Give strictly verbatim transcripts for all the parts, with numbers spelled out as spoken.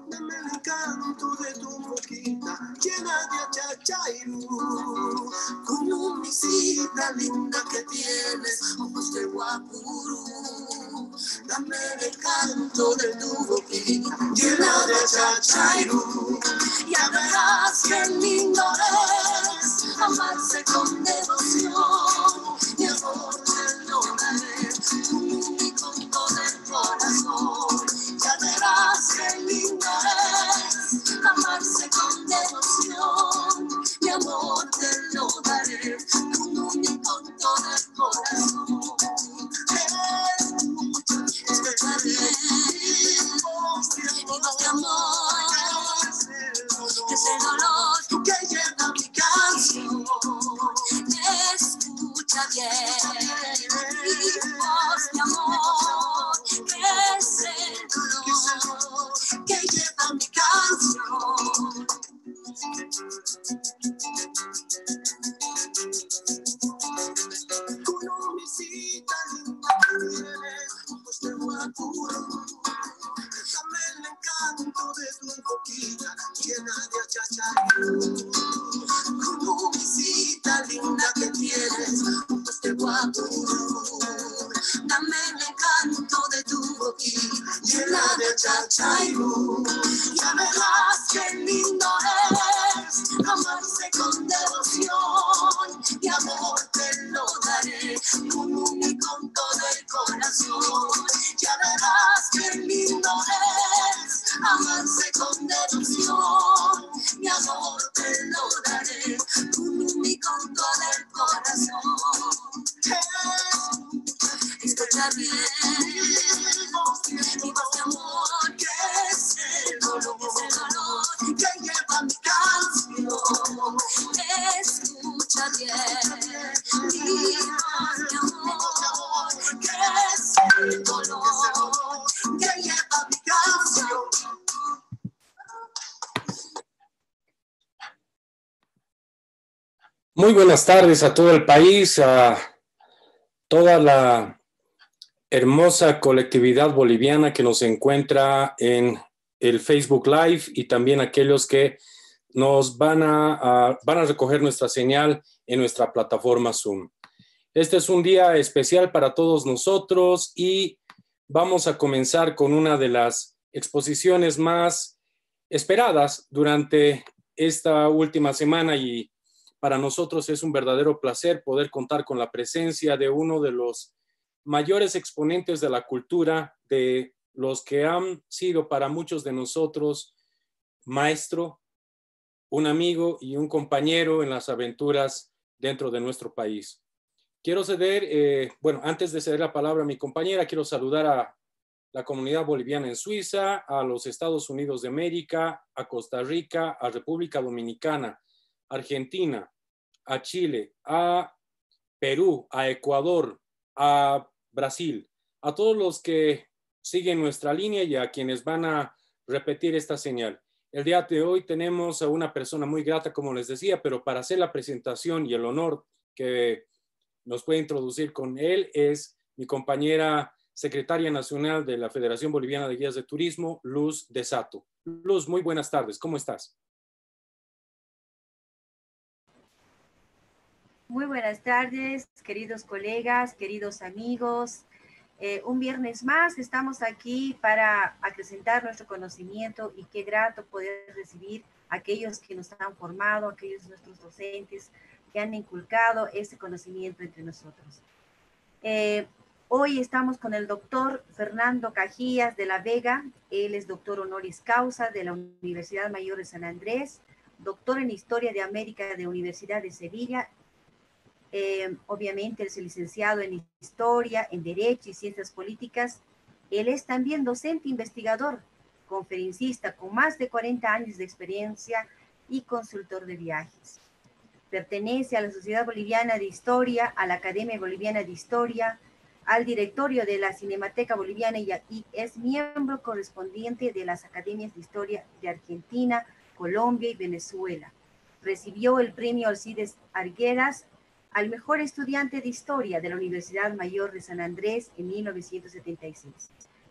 Dame el encanto de tu boquita llena de achachairu, con un misita linda que tienes, ojos de guapurú. Dame el encanto de tu boquita llena de achachairu, ya verás qué lindo es amarse con devoción. Mi amor te lo daré y con todo el corazón. Ya verás qué lindo es amarse con devoción. Mi amor te lo daré y con todo el corazón. Escucha bien, mi voz de amor, que es el dolor que lleva mi canción. Escucha bien, mi voz de amor, que es el dolor que lleva mi canción. Con visita linda que tienes, ojos de guapurú. Dame el encanto de tu boquita llena de achachairu. Con visita linda que tienes, ojos de guapurú. Dame el encanto de tu boquita llena de achachairu. Ya verás qué lindo es amarse con devoción. Mi amor te lo daré y con todo el corazón. Ya verás qué lindo es amarse con devoción. Mi amor te lo daré y con todo el corazón. Escucha bien, mi voz de amor, que es el dolor, es el dolor que lleva mi canción. Escucha bien, mi voz de amor, que es el dolor que lleva mi canción. Muy buenas tardes a todo el país, a toda la hermosa colectividad boliviana que nos encuentra en el Facebook Live y también aquellos que nos van a, a, van a recoger nuestra señal en nuestra plataforma Zoom. Este es un día especial para todos nosotros y vamos a comenzar con una de las exposiciones más esperadas durante esta última semana, y para nosotros es un verdadero placer poder contar con la presencia de uno de los mayores exponentes de la cultura, de los que han sido para muchos de nosotros maestro, un amigo y un compañero en las aventuras dentro de nuestro país. Quiero ceder, eh, bueno, antes de ceder la palabra a mi compañera, quiero saludar a la comunidad boliviana en Suiza, a los Estados Unidos de América, a Costa Rica, a República Dominicana, Argentina, a Chile, a Perú, a Ecuador, a Brasil, a todos los que siguen nuestra línea y a quienes van a repetir esta señal. El día de hoy tenemos a una persona muy grata, como les decía, pero para hacer la presentación y el honor que nos puede introducir con él es mi compañera secretaria nacional de la Federación Boliviana de Guías de Turismo, Luz de Sato. Luz, muy buenas tardes, ¿cómo estás? Muy buenas tardes, queridos colegas, queridos amigos. Eh, un viernes más estamos aquí para acrecentar nuestro conocimiento y qué grato poder recibir a aquellos que nos han formado, aquellos nuestros docentes que han inculcado ese conocimiento entre nosotros. Eh, hoy estamos con el doctor Fernando Cajías de la Vega. Él es doctor honoris causa de la Universidad Mayor de San Andrés, doctor en Historia de América de la Universidad de Sevilla. Eh, obviamente él es licenciado en Historia, en Derecho y Ciencias Políticas. Él es también docente investigador, conferencista con más de cuarenta años de experiencia y consultor de viajes. Pertenece a la Sociedad Boliviana de Historia, a la Academia Boliviana de Historia, al directorio de la Cinemateca Boliviana y, y es miembro correspondiente de las Academias de Historia de Argentina, Colombia y Venezuela. Recibió el premio Alcides Arguedas al mejor estudiante de Historia de la Universidad Mayor de San Andrés en mil novecientos setenta y seis.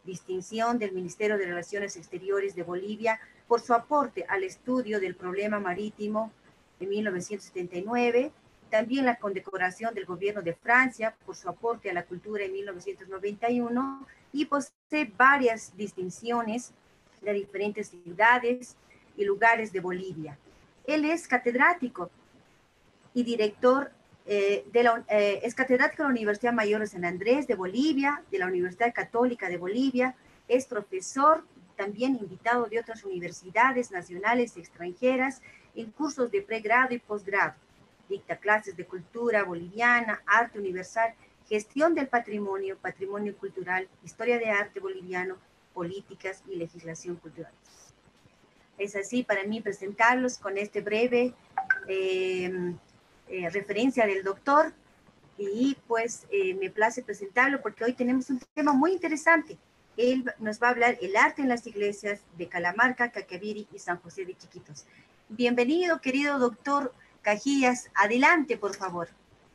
distinción del Ministerio de Relaciones Exteriores de Bolivia por su aporte al estudio del problema marítimo en mil novecientos setenta y nueve, también la condecoración del gobierno de Francia por su aporte a la cultura en mil novecientos noventa y uno, y posee varias distinciones de diferentes ciudades y lugares de Bolivia. Él es catedrático y director eh, de la, eh, es catedrático de la Universidad Mayor de San Andrés de Bolivia, de la Universidad Católica de Bolivia, es profesor, también invitado de otras universidades nacionales y extranjeras en cursos de pregrado y posgrado. Dicta clases de cultura boliviana, arte universal, gestión del patrimonio, patrimonio cultural, historia de arte boliviano, políticas y legislación cultural. Es así para mí presentarlos con este breve eh, eh, referencia del doctor, y pues eh, me place presentarlo porque hoy tenemos un tema muy interesante. Él nos va a hablar el arte en las iglesias de Calamarca, Caquiviri y San José de Chiquitos. Bienvenido, querido doctor Cajías. Adelante, por favor.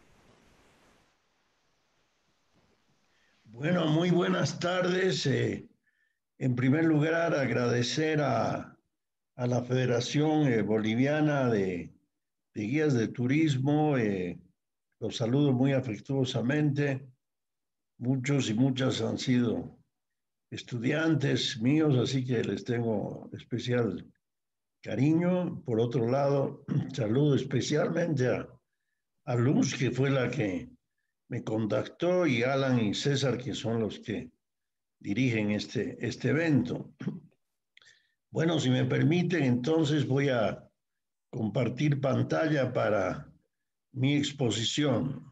Bueno, muy buenas tardes. Eh, en primer lugar, agradecer a, a la Federación eh, Boliviana de, de Guías de Turismo. Eh, los saludo muy afectuosamente. Muchos y muchas han sido estudiantes míos, así que les tengo especial cariño. Por otro lado, saludo especialmente a, a Luz, que fue la que me contactó, y Alan y César, que son los que dirigen este, este evento. Bueno, si me permiten, entonces voy a compartir pantalla para mi exposición.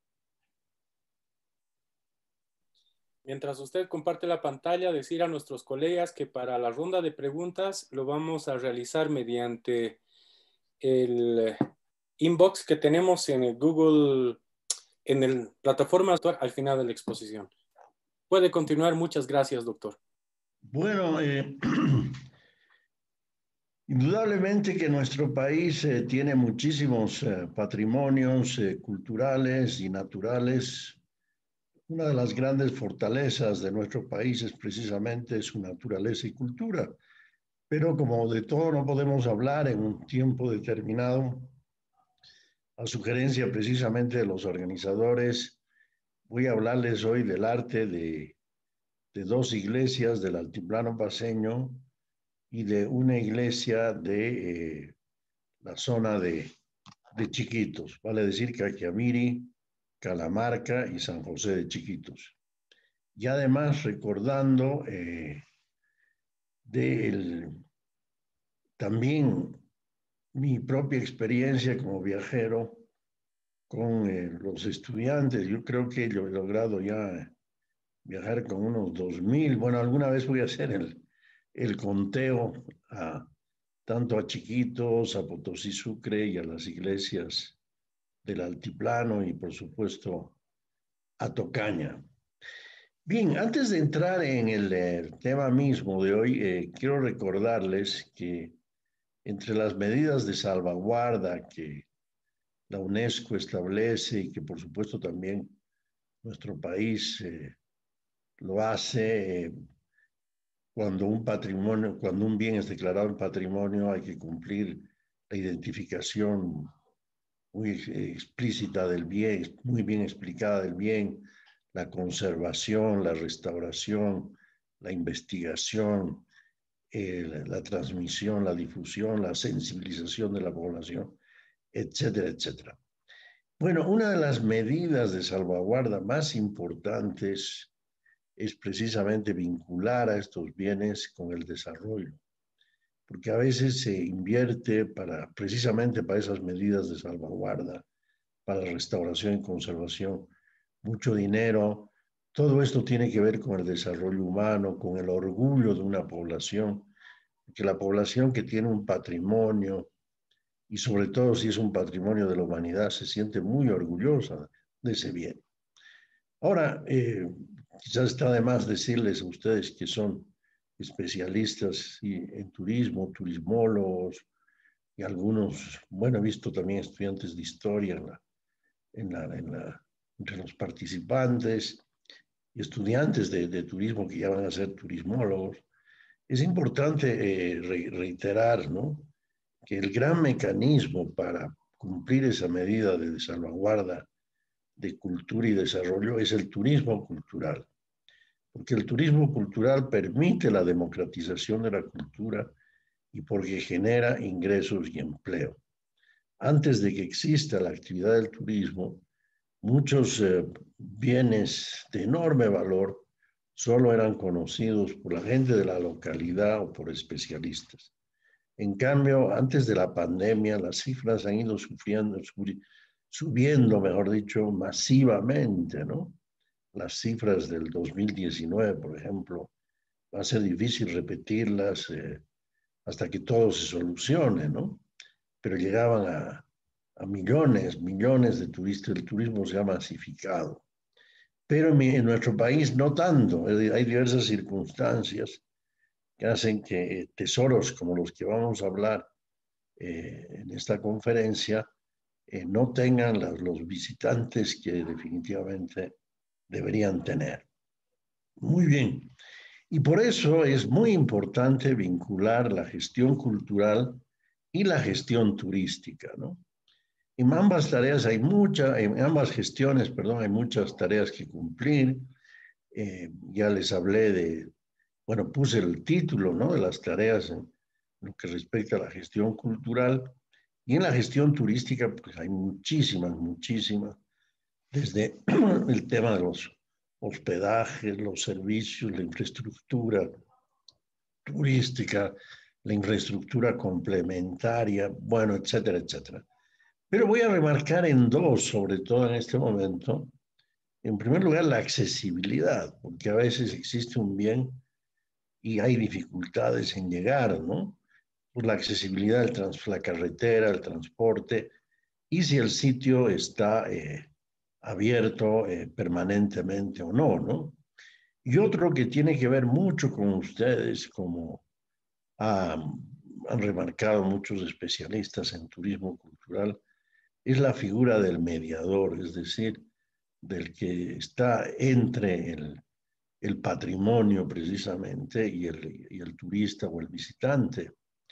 Mientras usted comparte la pantalla, decir a nuestros colegas que para la ronda de preguntas lo vamos a realizar mediante el inbox que tenemos en el Google, en la plataforma al final de la exposición. Puede continuar. Muchas gracias, doctor. Bueno, eh, indudablemente que nuestro país eh, tiene muchísimos eh, patrimonios eh, culturales y naturales. Una de las grandes fortalezas de nuestro país es precisamente su naturaleza y cultura. Pero como de todo no podemos hablar en un tiempo determinado, a sugerencia precisamente de los organizadores, voy a hablarles hoy del arte de, de dos iglesias del altiplano paceño y de una iglesia de eh, la zona de, de Chiquitos, vale decir Caquiviri, Calamarca y San José de Chiquitos. Y además recordando eh, del, también mi propia experiencia como viajero con eh, los estudiantes. Yo creo que yo he logrado ya viajar con unos dos mil. Bueno, alguna vez voy a hacer el, el conteo a, tanto a Chiquitos, a Potosí Sucre y a las iglesias del altiplano y por supuesto a Tocaña. Bien, antes de entrar en el, el tema mismo de hoy, eh, quiero recordarles que entre las medidas de salvaguarda que la UNESCO establece y que por supuesto también nuestro país eh, lo hace, eh, cuando un patrimonio, cuando un bien es declarado en patrimonio, hay que cumplir la identificación muy explícita del bien, muy bien explicada del bien, la conservación, la restauración, la investigación, eh, la, la transmisión, la difusión, la sensibilización de la población, etcétera, etcétera. Bueno, una de las medidas de salvaguarda más importantes es precisamente vincular a estos bienes con el desarrollo, porque a veces se invierte para, precisamente para esas medidas de salvaguarda, para restauración y conservación, mucho dinero. Todo esto tiene que ver con el desarrollo humano, con el orgullo de una población, que la población que tiene un patrimonio, y sobre todo si es un patrimonio de la humanidad, se siente muy orgullosa de ese bien. Ahora, eh, quizás está de más decirles a ustedes que son especialistas en turismo, turismólogos, y algunos, bueno, he visto también estudiantes de historia en la, en la, en la, entre los participantes, y estudiantes de, de turismo que ya van a ser turismólogos, es importante eh, re, reiterar, ¿no?, que el gran mecanismo para cumplir esa medida de salvaguarda de cultura y desarrollo es el turismo cultural, porque el turismo cultural permite la democratización de la cultura y porque genera ingresos y empleo. Antes de que exista la actividad del turismo, muchos eh, bienes de enorme valor solo eran conocidos por la gente de la localidad o por especialistas. En cambio, antes de la pandemia, las cifras han ido sufriendo, subiendo, mejor dicho, masivamente, ¿no? Las cifras del dos mil diecinueve, por ejemplo, va a ser difícil repetirlas eh, hasta que todo se solucione, ¿no? Pero llegaban a, a millones, millones de turistas, el turismo se ha masificado. Pero en, mi, en nuestro país no tanto, hay diversas circunstancias que hacen que tesoros como los que vamos a hablar eh, en esta conferencia eh, no tengan las, los visitantes que definitivamente deberían tener. Muy bien. Y por eso es muy importante vincular la gestión cultural y la gestión turística, ¿no? En ambas tareas hay muchas, en ambas gestiones, perdón, hay muchas tareas que cumplir. Eh, ya les hablé de, bueno, puse el título, ¿no?, de las tareas en lo que respecta a la gestión cultural, y en la gestión turística pues hay muchísimas, muchísimas, desde el tema de los hospedajes, los servicios, la infraestructura turística, la infraestructura complementaria, bueno, etcétera, etcétera. Pero voy a remarcar en dos, sobre todo en este momento. En primer lugar, la accesibilidad, porque a veces existe un bien y hay dificultades en llegar, ¿no? Pues la accesibilidad del trans, la carretera, el transporte, y si el sitio está eh, abierto eh, permanentemente o no, ¿no? Y otro que tiene que ver mucho con ustedes, como ah, han remarcado muchos especialistas en turismo cultural, es la figura del mediador, es decir, del que está entre el, el patrimonio precisamente y el, y el turista o el visitante.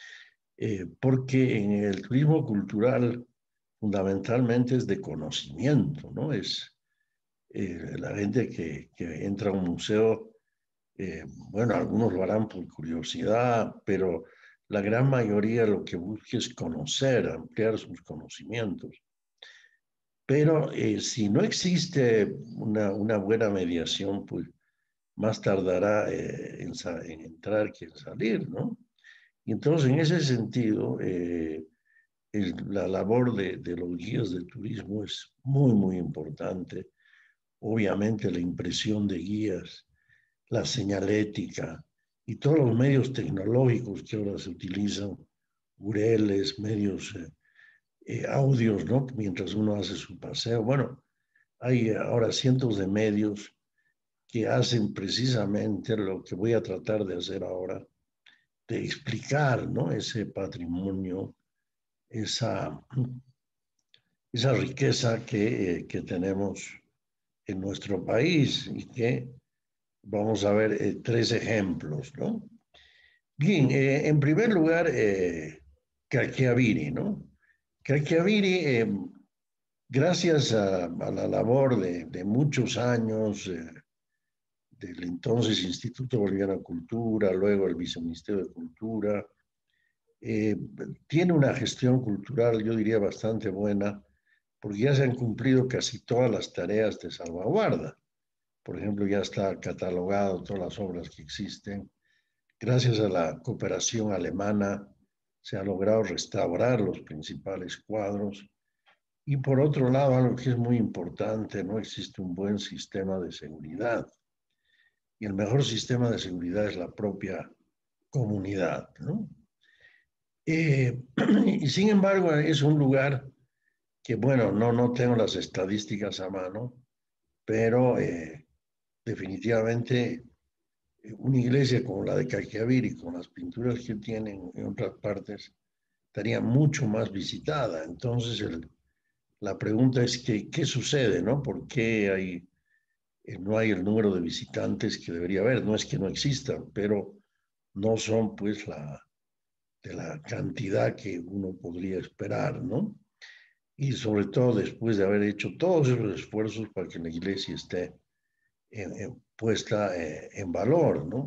Eh, porque en el turismo cultural fundamentalmente es de conocimiento, ¿no? Es eh, la gente que, que entra a un museo, eh, bueno, algunos lo harán por curiosidad, pero la gran mayoría lo que busca es conocer, ampliar sus conocimientos. Pero eh, si no existe una, una buena mediación, pues más tardará eh, en, en entrar que en salir, ¿no? Y entonces, en ese sentido, eh, el, la labor de, de los guías de turismo es muy, muy importante. Obviamente, la impresión de guías, la señalética y todos los medios tecnológicos que ahora se utilizan, ureles, medios, eh, eh, audios, ¿no?, mientras uno hace su paseo. Bueno, hay ahora cientos de medios que hacen precisamente lo que voy a tratar de hacer ahora, de explicar, ¿no?, ese patrimonio, esa, esa riqueza que, eh, que tenemos en nuestro país y que vamos a ver eh, tres ejemplos, ¿no? Bien, eh, en primer lugar, eh, Caquiaviri, ¿no? Caquiaviri, eh, gracias a, a, la labor de, de muchos años eh, del entonces Instituto Boliviano de Cultura, luego el Viceministerio de Cultura, eh, tiene una gestión cultural, yo diría, bastante buena, porque ya se han cumplido casi todas las tareas de salvaguarda. Por ejemplo, ya está catalogado todas las obras que existen. Gracias a la cooperación alemana se ha logrado restaurar los principales cuadros. Y por otro lado, algo que es muy importante, no existe un buen sistema de seguridad. Y el mejor sistema de seguridad es la propia comunidad, ¿no? Eh, y sin embargo, es un lugar que, bueno, no, no tengo las estadísticas a mano, pero eh, definitivamente una iglesia como la de Caquiaviri, con las pinturas que tienen en otras partes, estaría mucho más visitada. Entonces, el, la pregunta es que, ¿qué sucede, no? ¿Por qué hay eh, no hay el número de visitantes que debería haber. No es que no existan, pero no son pues la, de la cantidad que uno podría esperar, ¿no? Y sobre todo después de haber hecho todos esos esfuerzos para que la iglesia esté en, en, puesta eh, en valor, ¿no?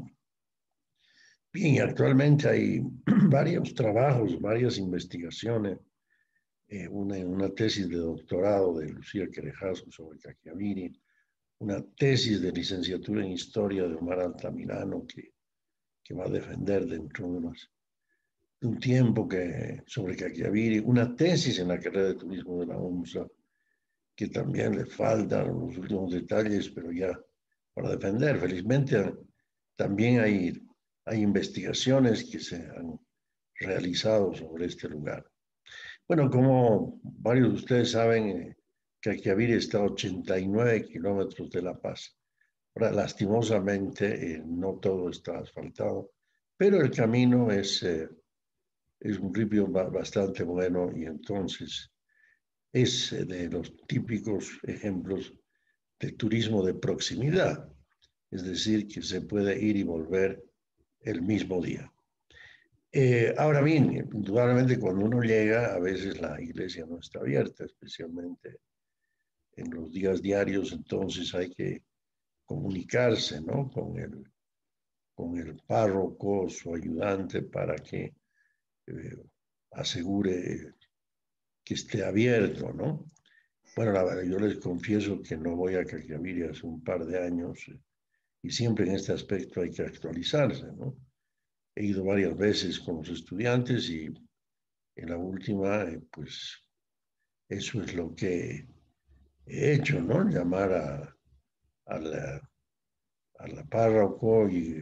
Bien, y actualmente hay varios trabajos, varias investigaciones, eh, una, una tesis de doctorado de Lucía Querejazo sobre Caquiaviri, una tesis de licenciatura en Historia de Omar Altamirano que, que va a defender dentro de, unos, de un tiempo que, sobre Caquiaviri, una tesis en la carrera de turismo de la UNSA, que también le faltan los últimos detalles, pero ya para defender. Felizmente también hay, hay investigaciones que se han realizado sobre este lugar. Bueno, como varios de ustedes saben, Caquiaviri está a ochenta y nueve kilómetros de La Paz. Ahora, lastimosamente, eh, no todo está asfaltado, pero el camino es, eh, es un ritmo bastante bueno y entonces es de los típicos ejemplos de turismo de proximidad, es decir, que se puede ir y volver el mismo día. Eh, ahora bien, indudablemente cuando uno llega, a veces la iglesia no está abierta, especialmente en los días diarios, entonces hay que comunicarse, ¿no? Con el, con el párroco, su ayudante, para que eh, asegure que esté abierto, ¿no? Bueno, la verdad, yo les confieso que no voy a Caquiaviri hace un par de años eh, y siempre en este aspecto hay que actualizarse, ¿no? He ido varias veces con los estudiantes y en la última, eh, pues, eso es lo que he hecho, ¿no? Llamar a, a la, a la párroco y,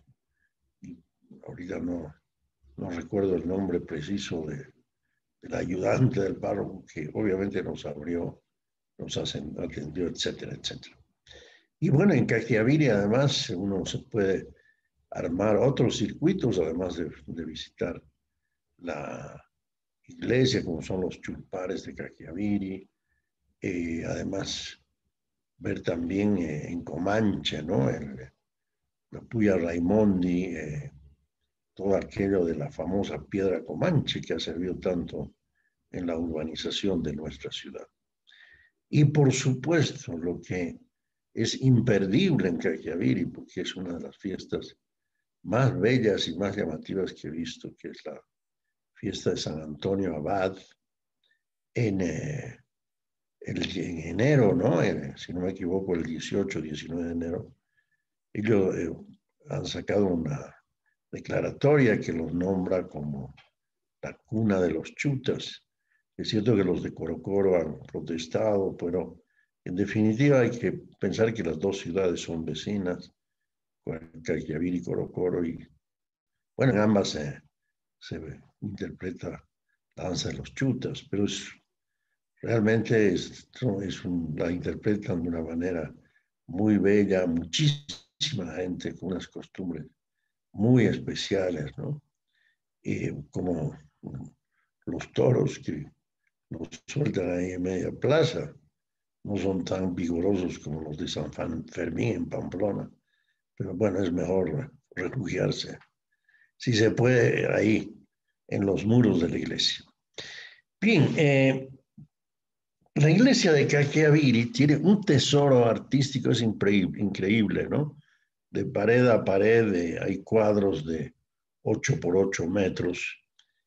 y ahorita no, no recuerdo el nombre preciso de, del ayudante del párroco que obviamente nos abrió, nos atendió, etcétera, etcétera. Y bueno, en Caquiaviri además uno se puede armar otros circuitos, además de, de visitar la iglesia, como son los chulpares de Caquiaviri, eh, además ver también eh, en Comanche, ¿no? El, la Puya Raimondi, eh, todo aquello de la famosa piedra Comanche que ha servido tanto en la urbanización de nuestra ciudad. Y por supuesto, lo que es imperdible en Caquiaviri, porque es una de las fiestas más bellas y más llamativas que he visto, que es la fiesta de San Antonio Abad, en, eh, el, en enero, ¿no? En, si no me equivoco, el dieciocho, diecinueve de enero. Ellos eh, han sacado una declaratoria que los nombra como la cuna de los chutas. Es cierto que los de Corocoro han protestado, pero en definitiva hay que pensar que las dos ciudades son vecinas, Caquiaviri y Corocoro, y bueno, en ambas se, se interpreta la danza de los chutas, pero es, realmente es, es un, la interpretan de una manera muy bella, muchísima gente con unas costumbres muy especiales, ¿no? Y como los toros que los sueltan ahí en media plaza, no son tan vigorosos como los de San Fermín en Pamplona, pero bueno, es mejor refugiarse, si se puede, ahí en los muros de la iglesia. Bien, eh, la iglesia de Caquiaviri tiene un tesoro artístico, es increíble, ¿no? De pared a pared eh, hay cuadros de ocho por ocho metros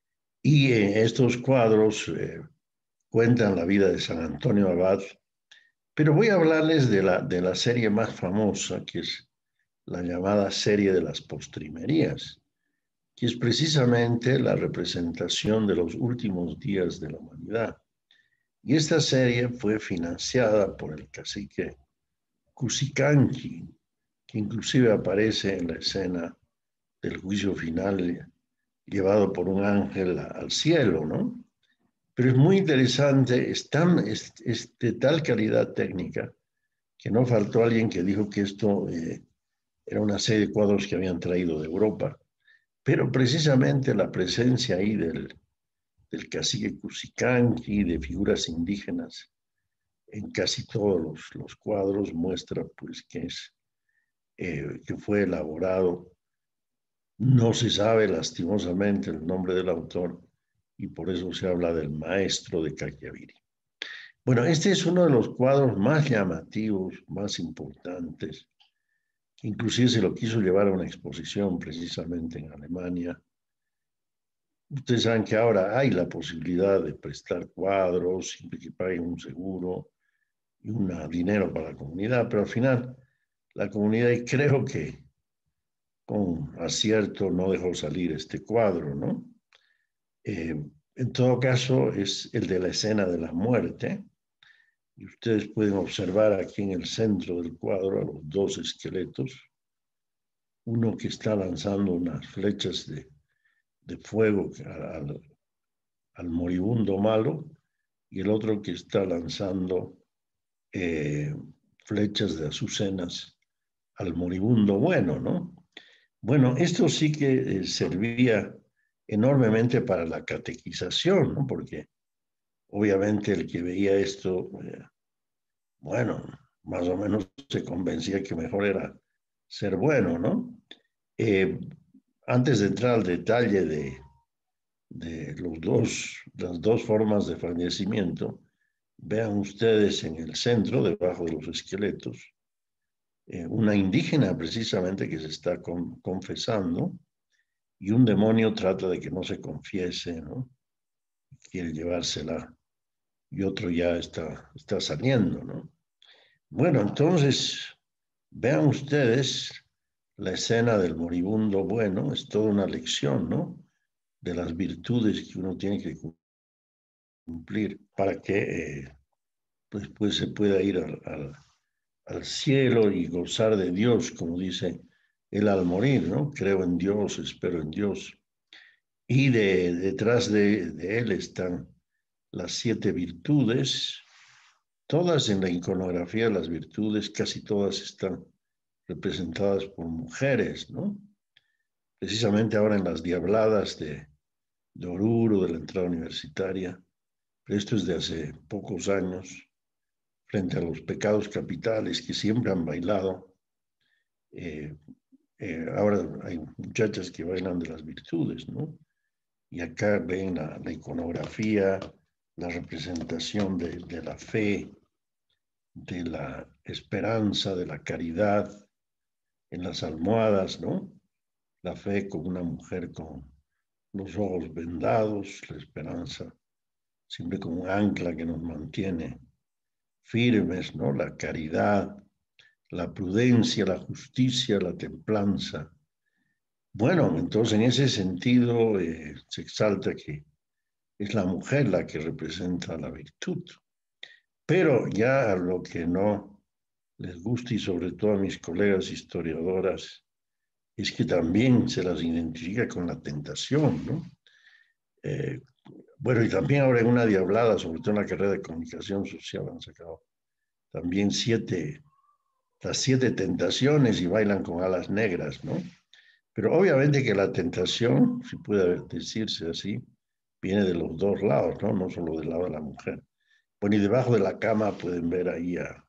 y eh, estos cuadros eh, cuentan la vida de San Antonio Abad, pero voy a hablarles de la, de la serie más famosa, que es la llamada serie de las postrimerías, que es precisamente la representación de los últimos días de la humanidad. Y esta serie fue financiada por el cacique Cusicanqui, que inclusive aparece en la escena del juicio final llevado por un ángel al cielo, ¿no? Pero es muy interesante, es, tan, es, es de tal calidad técnica que no faltó alguien que dijo que esto eh, era una serie de cuadros que habían traído de Europa, pero precisamente la presencia ahí del, del cacique Cusicanqui, de figuras indígenas en casi todos los, los cuadros muestra pues que, es, eh, que fue elaborado. No se sabe lastimosamente el nombre del autor y por eso se habla del maestro de Cacchiaviri. Bueno, este es uno de los cuadros más llamativos, más importantes. Inclusive se lo quiso llevar a una exposición precisamente en Alemania. Ustedes saben que ahora hay la posibilidad de prestar cuadros sin que paguen un seguro y un dinero para la comunidad, pero al final la comunidad, y creo que con acierto, no dejó salir este cuadro, ¿no? Eh, en todo caso, es el de la escena de la muerte. Y ustedes pueden observar aquí en el centro del cuadro a los dos esqueletos. Uno que está lanzando unas flechas de, de fuego al, al moribundo malo y el otro que está lanzando eh, flechas de azucenas al moribundo bueno, ¿no? Bueno, esto sí que eh, servía enormemente para la catequización, ¿no? Porque obviamente el que veía esto, eh, bueno, más o menos se convencía que mejor era ser bueno, ¿no? Eh, antes de entrar al detalle de, de los dos, las dos formas de fallecimiento, vean ustedes en el centro, debajo de los esqueletos, eh, una indígena precisamente que se está con, confesando y un demonio trata de que no se confiese, ¿no? Quiere llevársela y otro ya está, está saliendo, ¿no? Bueno, entonces, vean ustedes la escena del moribundo bueno, es toda una lección, ¿no? De las virtudes que uno tiene que cumplir para que eh, pues, pues se pueda ir al, al, al cielo y gozar de Dios, como dice él al morir, ¿no? Creo en Dios, espero en Dios. Y de, detrás de, de él están las siete virtudes, todas en la iconografía de las virtudes, casi todas están representadas por mujeres, ¿no? Precisamente ahora en las diabladas de, de Oruro, de la entrada universitaria, pero esto es de hace pocos años, frente a los pecados capitales que siempre han bailado. Eh, eh, ahora hay muchachas que bailan de las virtudes, ¿no? Y acá ven la, la iconografía, la representación de, de la fe, de la esperanza, de la caridad, en las almohadas, ¿no? La fe como una mujer con los ojos vendados, la esperanza siempre como un ancla que nos mantiene firmes, ¿no? La caridad, la prudencia, la justicia, la templanza. Bueno, entonces en ese sentido eh, se exalta que es la mujer la que representa la virtud. Pero ya a lo que no les gusta y sobre todo a mis colegas historiadoras es que también se las identifica con la tentación, ¿no? Eh, bueno, y también ahora en una diablada, sobre todo en la carrera de comunicación social, han sacado también siete, las siete tentaciones y bailan con alas negras, ¿no? Pero obviamente que la tentación, si puede decirse así, viene de los dos lados, ¿no? No solo del lado de la mujer. Bueno, y debajo de la cama pueden ver ahí a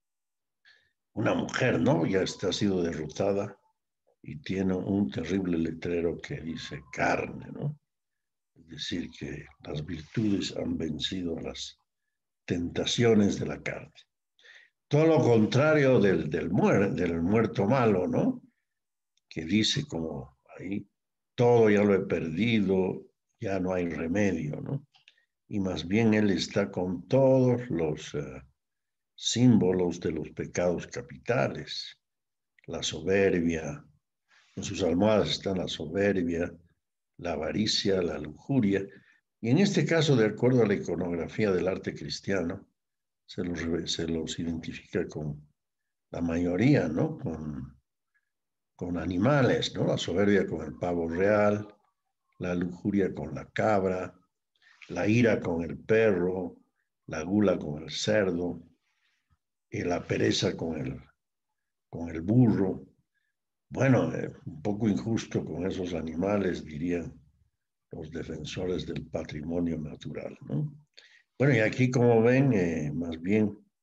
una mujer, ¿no? Ya está, ha sido derrotada y tiene un terrible letrero que dice carne, ¿no? Es decir, que las virtudes han vencido las tentaciones de la carne. Todo lo contrario del, del, muer, del muerto malo, ¿no? Que dice como ahí, todo ya lo he perdido, ya no hay remedio, ¿no? Y más bien él está con todos los uh, símbolos de los pecados capitales, la soberbia, en sus almohadas están la soberbia, la avaricia, la lujuria, y en este caso, de acuerdo a la iconografía del arte cristiano, se los, se los identifica con la mayoría, ¿no? Con, con animales, ¿no? La soberbia con el pavo real, la lujuria con la cabra, la ira con el perro, la gula con el cerdo, y la pereza con el, con el burro. Bueno, eh, un poco injusto con esos animales, dirían los defensores del patrimonio natural, ¿no? Bueno, y aquí, como ven, eh, más bien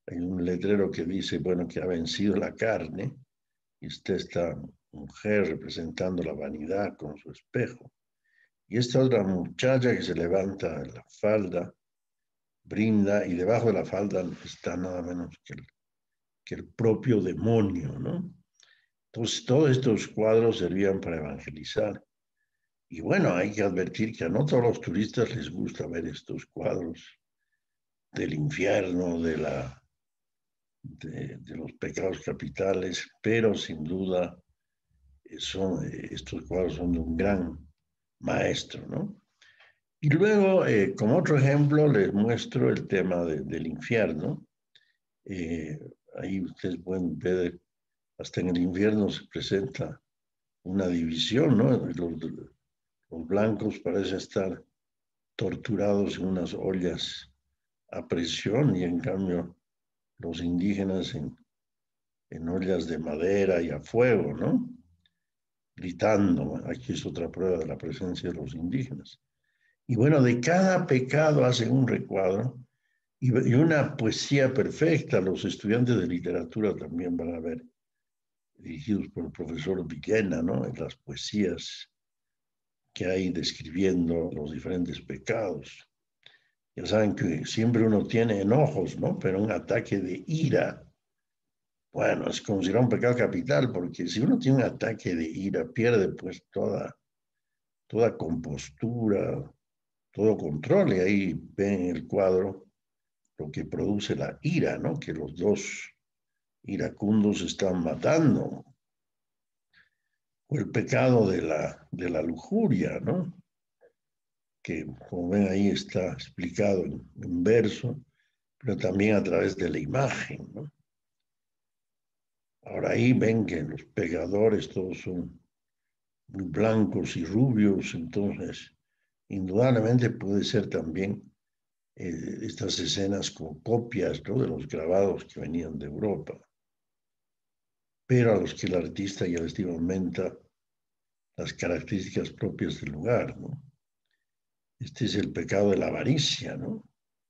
hay un letrero que dice, bueno, que ha vencido la carne, y está esta mujer representando la vanidad con su espejo. Y esta otra muchacha que se levanta en la falda, brinda, y debajo de la falda está nada menos que el, que el propio demonio, ¿no? Entonces, todos estos cuadros servían para evangelizar. Y bueno, hay que advertir que a no todos los turistas les gusta ver estos cuadros del infierno, de, la, de, de los pecados capitales, pero sin duda son, estos cuadros son de un gran maestro, ¿no? Y luego, eh, como otro ejemplo, les muestro el tema de, del infierno. Eh, ahí ustedes pueden ver, hasta en el infierno se presenta una división, ¿no? Los, los blancos parecen estar torturados en unas ollas a presión y en cambio los indígenas en, en ollas de madera y a fuego, ¿no? Gritando. Aquí es otra prueba de la presencia de los indígenas. Y bueno, de cada pecado hacen un recuadro y, y una poesía perfecta. Los estudiantes de literatura también van a ver, dirigidos por el profesor Villena, ¿no? En las poesías que hay describiendo los diferentes pecados. Ya saben que siempre uno tiene enojos, ¿no? Pero un ataque de ira, bueno, es considerado un pecado capital, porque si uno tiene un ataque de ira, pierde pues toda, toda compostura, todo control, y ahí ven en el cuadro lo que produce la ira, ¿no? Que los dos iracundos están matando. O el pecado de la, de la lujuria, ¿no? Que como ven ahí está explicado en, en verso, pero también a través de la imagen, ¿no? Ahora ahí ven que los pecadores todos son muy blancos y rubios, entonces indudablemente puede ser también eh, estas escenas como copias, ¿no? De los grabados que venían de Europa, pero a los que el artista ya les aumenta las características propias del lugar, ¿no? Este es el pecado de la avaricia, ¿no?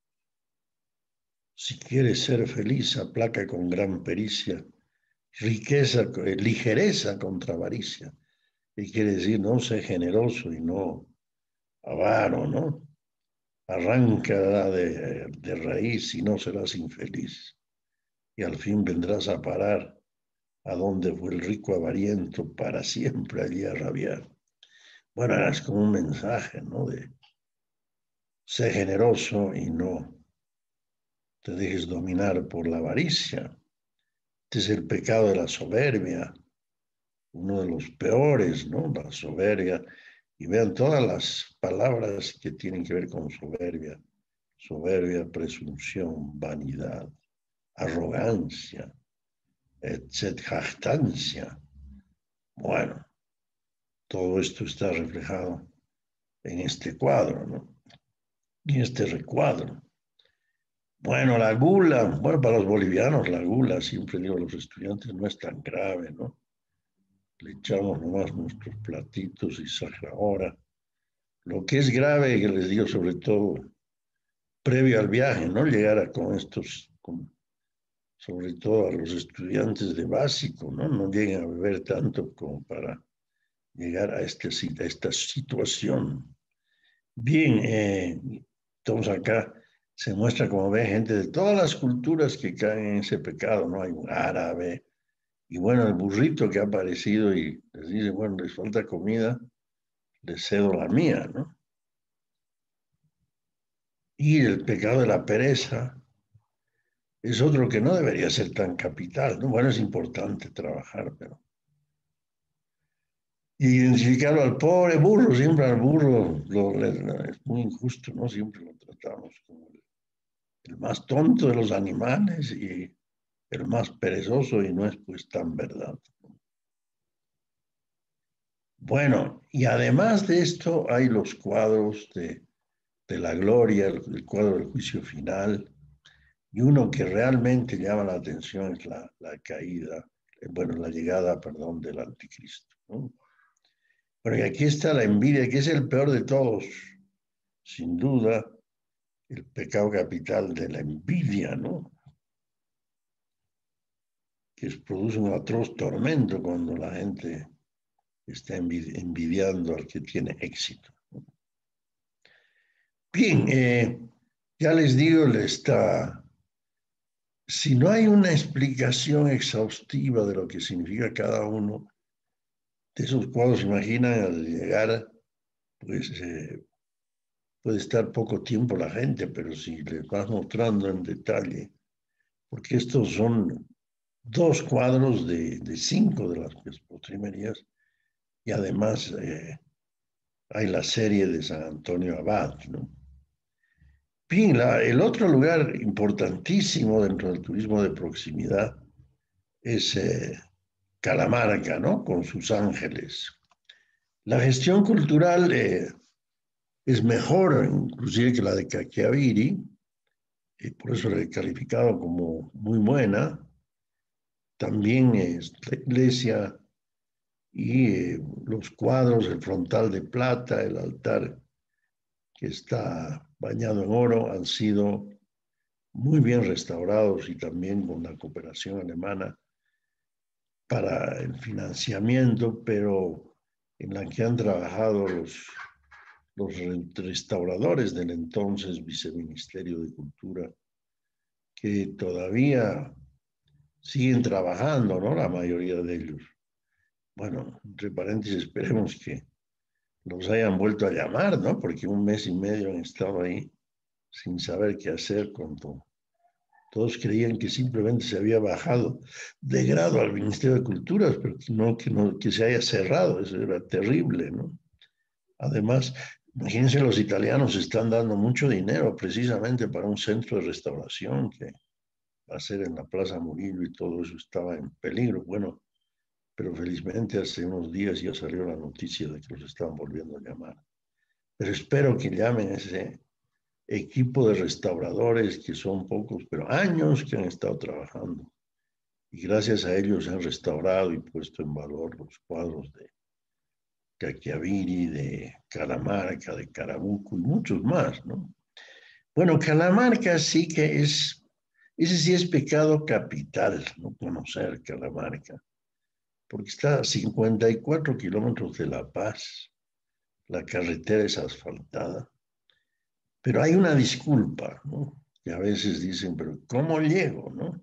Si quieres ser feliz, aplaca con gran pericia, riqueza, eh, ligereza contra avaricia. Y quiere decir, no sé generoso y no avaro, ¿no? Arranca de, de raíz y no serás infeliz. Y al fin vendrás a parar a donde fue el rico avariento para siempre allí a rabiar. Bueno, es como un mensaje, ¿no? De sé generoso y no te dejes dominar por la avaricia. Este es el pecado de la soberbia, uno de los peores, ¿no? La soberbia. Y vean todas las palabras que tienen que ver con soberbia. Soberbia, presunción, vanidad, arrogancia, etcétera, jactancia. Bueno, todo esto está reflejado en este cuadro, ¿no? Y este recuadro. Bueno, la gula, bueno, para los bolivianos la gula, siempre digo a los estudiantes, no es tan grave, ¿no? Le echamos nomás nuestros platitos y saca hora. Lo que es grave, que les digo sobre todo, previo al viaje, ¿no? Llegar a con estos, con, sobre todo a los estudiantes de básico, ¿no? No lleguen a beber tanto como para llegar a, este, a esta situación. Bien, eh, entonces acá se muestra, como ve, gente de todas las culturas que caen en ese pecado, ¿no? Hay un árabe, y bueno, el burrito que ha aparecido y les dice, bueno, les falta comida, les cedo la mía, ¿no? Y el pecado de la pereza es otro que no debería ser tan capital, ¿no? Bueno, es importante trabajar, pero... Y identificarlo al pobre burro, siempre al burro lo, lo, es muy injusto, ¿no? Siempre lo tratamos como el, el más tonto de los animales y el más perezoso, y no es pues tan verdad. Bueno, y además de esto hay los cuadros de, de la gloria, el, el cuadro del juicio final, y uno que realmente llama la atención es la, la caída, bueno, la llegada, perdón, del anticristo, ¿no? Bueno, y aquí está la envidia, que es el peor de todos, sin duda, el pecado capital de la envidia, ¿no? que produce un atroz tormento cuando la gente está envidiando al que tiene éxito. Bien, eh, ya les digo, está, si no hay una explicación exhaustiva de lo que significa cada uno de esos cuadros, imaginan al llegar, pues eh, puede estar poco tiempo la gente, pero si les vas mostrando en detalle, porque estos son dos cuadros de, de cinco de las postrimerías, y además eh, hay la serie de San Antonio Abad, ¿no? Bien, la, el otro lugar importantísimo dentro del turismo de proximidad es eh, Calamarca, ¿no? Con sus ángeles. La gestión cultural eh, es mejor, inclusive, que la de Caquiaviri, y por eso la he calificado como muy buena. También es la iglesia y eh, los cuadros, el frontal de plata, el altar que está bañado en oro, han sido muy bien restaurados y también con la cooperación alemana para el financiamiento, pero en la que han trabajado los, los restauradores del entonces Viceministerio de Cultura, que todavía siguen trabajando, ¿no? La mayoría de ellos. Bueno, entre paréntesis, esperemos que los hayan vuelto a llamar, ¿no? Porque un mes y medio han estado ahí sin saber qué hacer cuando todos creían que simplemente se había bajado de grado al Ministerio de Culturas, pero no que, no que se haya cerrado, eso era terrible, ¿no? Además, imagínense, los italianos están dando mucho dinero precisamente para un centro de restauración que va a ser en la Plaza Murillo y todo eso estaba en peligro. Bueno, pero felizmente hace unos días ya salió la noticia de que los estaban volviendo a llamar. Pero espero que llamen a ese equipo de restauradores, que son pocos, pero años que han estado trabajando. Y gracias a ellos han restaurado y puesto en valor los cuadros de Caquiaviri, de Calamarca, de Carabuco y muchos más, ¿no? Bueno, Calamarca sí que es, ese sí es pecado capital, no conocer Calamarca, porque está a cincuenta y cuatro kilómetros de La Paz, la carretera es asfaltada, pero hay una disculpa, ¿no? Que a veces dicen, pero ¿cómo llego, no?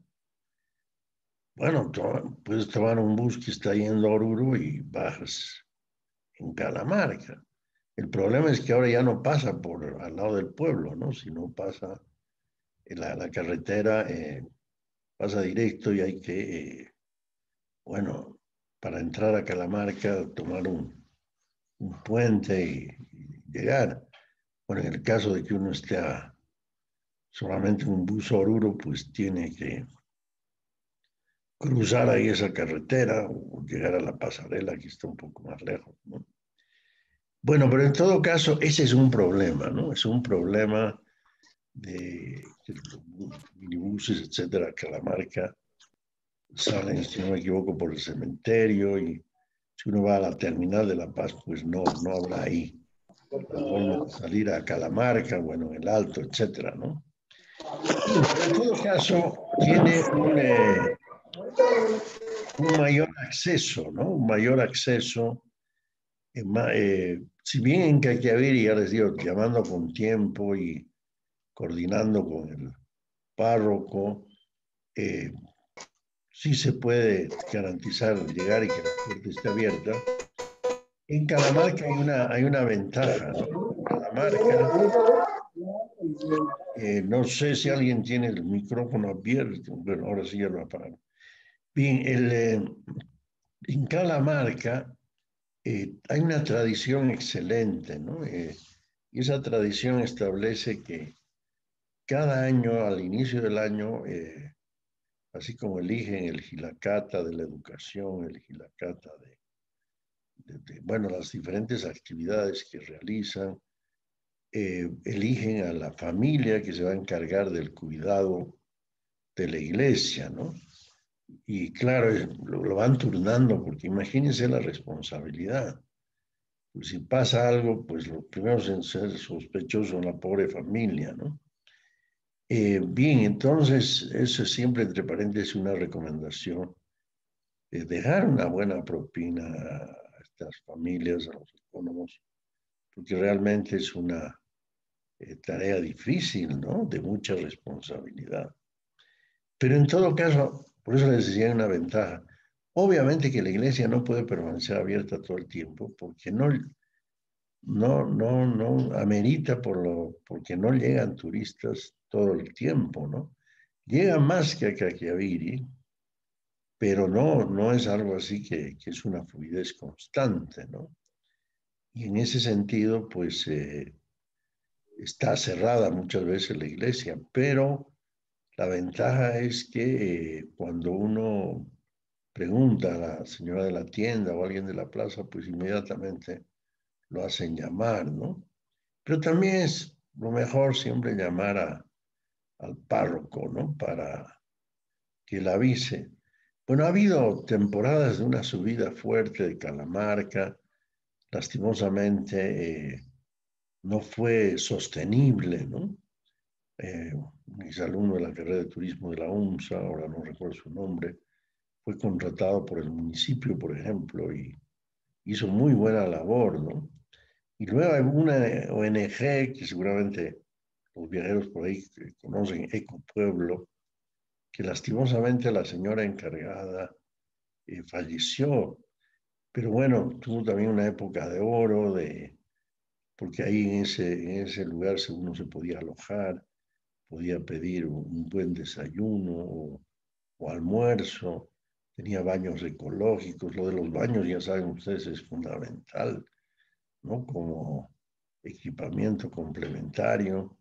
Bueno, to- puedes tomar un bus que está yendo a Oruro y bajas en Calamarca. El problema es que ahora ya no pasa por al lado del pueblo, ¿no? Sino pasa en la, la carretera, eh, pasa directo y hay que, eh, bueno, para entrar a Calamarca, tomar un, un puente y, y llegar. Bueno, en el caso de que uno esté a solamente un bus a Oruro, pues tiene que cruzar ahí esa carretera o llegar a la pasarela, que está un poco más lejos, ¿no? Bueno, pero en todo caso, ese es un problema, ¿no? Es un problema de que los minibuses, etcétera, Calamarca, salen, si no me equivoco, por el cementerio, y si uno va a la terminal de La Paz, pues no, no habrá ahí la forma de salir a Calamarca, bueno, el Alto, etcétera, ¿no? Y en todo caso, tiene un, eh, un mayor acceso, ¿no? Un mayor acceso. Eh, eh, si bien en Caquiaviri, ya les digo, llamando con tiempo y coordinando con el párroco, eh, sí se puede garantizar llegar y que la puerta esté abierta. En Calamarca hay una, hay una ventaja, ¿no? En Calamarca, eh, no sé si alguien tiene el micrófono abierto, bueno, ahora sí ya lo apagaron. Bien, el, eh, en Calamarca eh, hay una tradición excelente, ¿no? Eh, y esa tradición establece que cada año, al inicio del año, eh, así como eligen el Gilacata de la educación, el Gilacata de, de, de bueno, las diferentes actividades que realizan, eh, eligen a la familia que se va a encargar del cuidado de la iglesia, ¿no? Y claro, lo, lo van turnando, porque imagínense la responsabilidad. Pues si pasa algo, pues los primeros en ser sospechosos son la pobre familia, ¿no? Eh, bien, entonces, eso es siempre, entre paréntesis, una recomendación eh, dejar una buena propina a estas familias, a los autónomos, porque realmente es una eh, tarea difícil, ¿no? De mucha responsabilidad. Pero en todo caso, por eso les decía una ventaja. Obviamente que la iglesia no puede permanecer abierta todo el tiempo, porque no, no, no, no amerita por lo, porque no llegan turistas todo el tiempo, ¿no? Llegan más que a Caquiaviri, pero no, no es algo así que, que es una fluidez constante, ¿no? Y en ese sentido, pues eh, está cerrada muchas veces la iglesia, pero la ventaja es que eh, cuando uno pregunta a la señora de la tienda o a alguien de la plaza, pues inmediatamente lo hacen llamar, ¿no? Pero también es lo mejor siempre llamar a, al párroco, ¿no? Para que le avise. Bueno, ha habido temporadas de una subida fuerte de Calamarca. Lastimosamente eh, no fue sostenible, ¿no? Eh, un exalumno de la carrera de turismo de la UNSA, ahora no recuerdo su nombre, fue contratado por el municipio, por ejemplo, y hizo muy buena labor, ¿no? Y luego hay una O N G que seguramente los viajeros por ahí conocen, Ecopueblo, que lastimosamente la señora encargada eh, falleció. Pero bueno, tuvo también una época de oro, de, porque ahí en ese, en ese lugar uno se podía alojar, podía pedir un buen desayuno o, o almuerzo, tenía baños ecológicos. Lo de los baños, ya saben ustedes, es fundamental, ¿no? Como equipamiento complementario.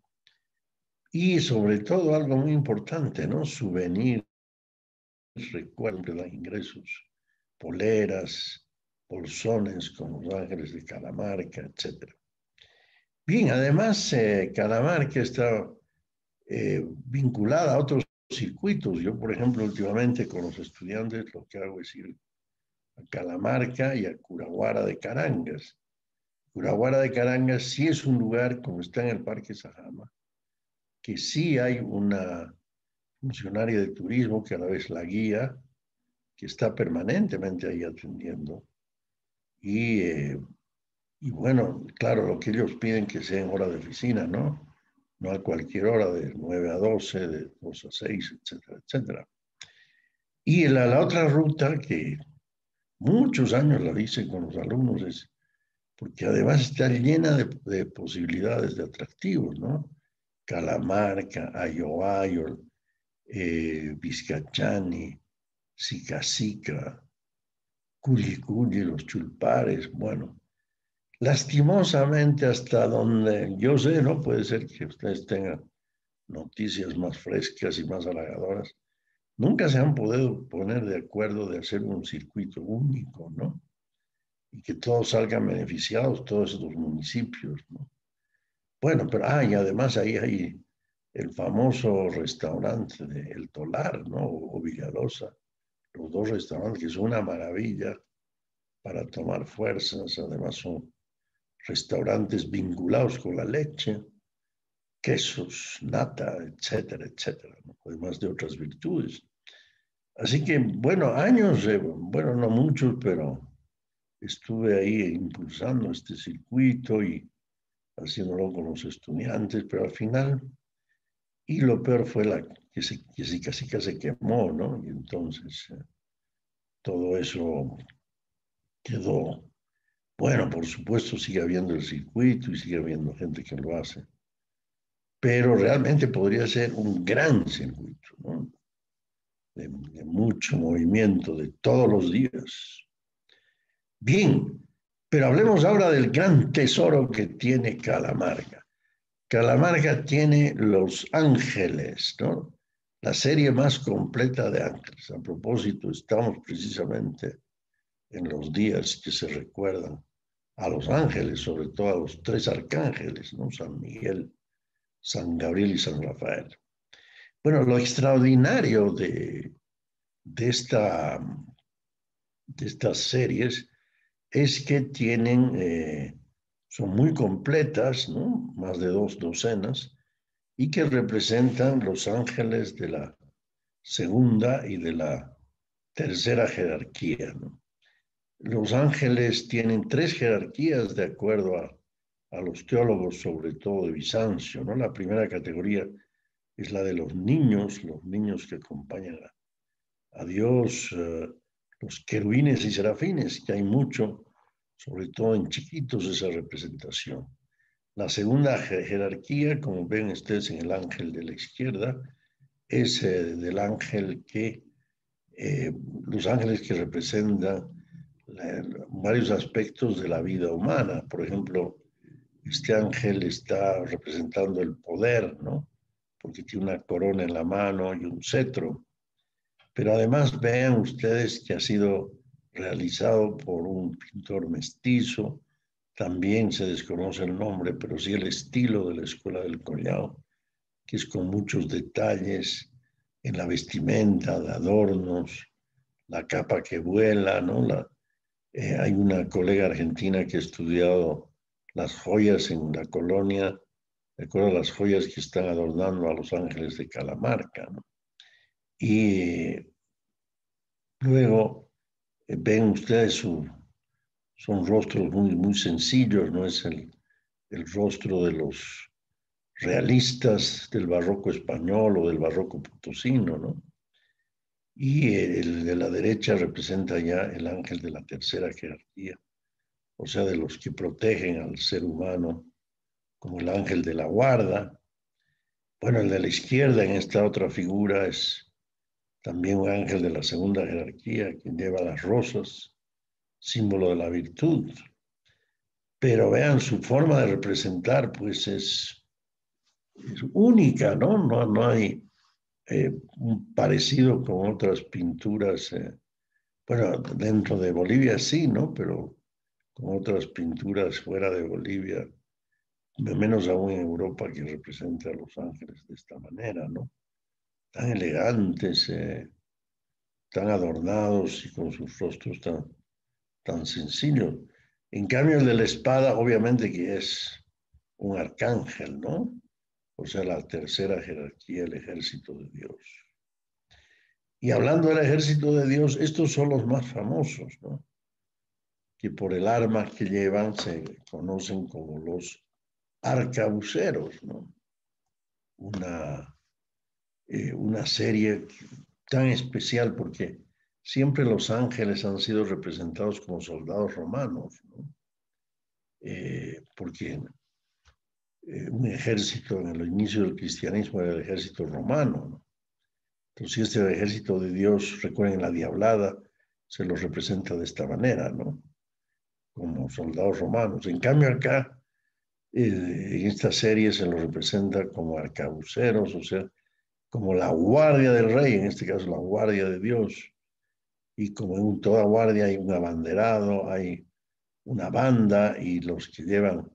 Y sobre todo algo muy importante, ¿no? Souvenirs, recuerdos que dan ingresos, poleras, bolsones con los ángeles de Calamarca, etcétera. Bien, además, eh, Calamarca está eh, vinculada a otros circuitos. Yo, por ejemplo, últimamente con los estudiantes lo que hago es ir a Calamarca y a Curahuara de Carangas. Curahuara de Carangas sí es un lugar, como está en el Parque Sajama, que sí hay una funcionaria de turismo que a la vez la guía, que está permanentemente ahí atendiendo. Y, eh, y bueno, claro, lo que ellos piden que sea en hora de oficina, ¿no? No a cualquier hora, de nueve a doce, de dos a seis, etcétera, etcétera. Y la, la otra ruta que muchos años la hice con los alumnos es, porque además está llena de, de posibilidades de atractivos, ¿no? Calamarca, Ayoayo, eh, Vizcachani, Sicacica, Culiculi, los Chulpares, bueno. Lastimosamente, hasta donde yo sé, ¿no? Puede ser que ustedes tengan noticias más frescas y más halagadoras. Nunca se han podido poner de acuerdo de hacer un circuito único, ¿no? Y que todos salgan beneficiados, todos estos municipios, ¿no? Bueno, pero, ah, y además ahí hay el famoso restaurante de El Tolar, ¿no? O Villalosa, los dos restaurantes que son una maravilla para tomar fuerzas, además son restaurantes vinculados con la leche, quesos, nata, etcétera, etcétera, ¿no? Además de otras virtudes. Así que, bueno, años, eh, bueno, no muchos, pero estuve ahí impulsando este circuito y haciéndolo con los estudiantes, pero al final, y lo peor fue la que, se, que se, casi se quemó, ¿no? Y entonces eh, todo eso quedó. Bueno, por supuesto sigue habiendo el circuito y sigue habiendo gente que lo hace, pero realmente podría ser un gran circuito, ¿no? De, de mucho movimiento, de todos los días. Bien, pero hablemos ahora del gran tesoro que tiene Calamarca. Calamarca tiene Los Ángeles, ¿no? La serie más completa de ángeles. A propósito, estamos precisamente en los días que se recuerdan a los ángeles, sobre todo a los tres arcángeles, ¿no? San Miguel, San Gabriel y San Rafael. Bueno, lo extraordinario de, de, esta, de estas series es que tienen, eh, son muy completas, ¿no? Más de dos docenas, y que representan los ángeles de la segunda y de la tercera jerarquía, ¿no? Los ángeles tienen tres jerarquías de acuerdo a, a los teólogos, sobre todo de Bizancio, ¿no? La primera categoría es la de los niños, los niños que acompañan a, a Dios, uh, los querubines y serafines, que hay mucho, sobre todo en chiquitos, esa representación. La segunda jerarquía, como ven ustedes en el ángel de la izquierda, es eh, del ángel que, eh, los ángeles que representan la, varios aspectos de la vida humana. Por ejemplo, este ángel está representando el poder, ¿no? Porque tiene una corona en la mano y un cetro. Pero además vean ustedes que ha sido realizado por un pintor mestizo. También se desconoce el nombre, pero sí el estilo de la Escuela del Collao, que es con muchos detalles en la vestimenta, de adornos, la capa que vuela, ¿no? La, eh, hay una colega argentina que ha estudiado las joyas en la colonia, recuerdo las joyas que están adornando a los ángeles de Calamarca, ¿no? Y eh, luego eh, ven ustedes su, son rostros muy, muy sencillos, no es el, el rostro de los realistas del barroco español o del barroco potosino, ¿no? Y el de la derecha representa ya el ángel de la tercera jerarquía, o sea, de los que protegen al ser humano, como el ángel de la guarda. Bueno, el de la izquierda en esta otra figura es también un ángel de la segunda jerarquía, quien lleva las rosas, símbolo de la virtud. Pero vean, su forma de representar, pues es, es única, ¿no? No, no hay eh, un parecido con otras pinturas. Eh, bueno, dentro de Bolivia sí, ¿no? Pero con otras pinturas fuera de Bolivia, menos aún en Europa, que representa a los ángeles de esta manera, ¿no? Tan elegantes, eh, tan adornados y con sus rostros tan, tan sencillos. En cambio, el de la espada, obviamente que es un arcángel, ¿no? O sea, la tercera jerarquía, el ejército de Dios. Y hablando del ejército de Dios, estos son los más famosos, ¿no? Que por el arma que llevan se conocen como los arcabuceros, ¿no? Una, eh, una serie tan especial porque siempre los ángeles han sido representados como soldados romanos, ¿no? Eh, porque eh, un ejército en el inicio del cristianismo era el ejército romano, ¿no? Entonces, este ejército de Dios, recuerden la diablada, se los representa de esta manera, ¿no? Como soldados romanos. En cambio, acá, eh, en esta serie se los representa como arcabuceros, o sea, como la guardia del rey, en este caso la guardia de Dios. Y como en toda guardia hay un abanderado, hay una banda y los que llevan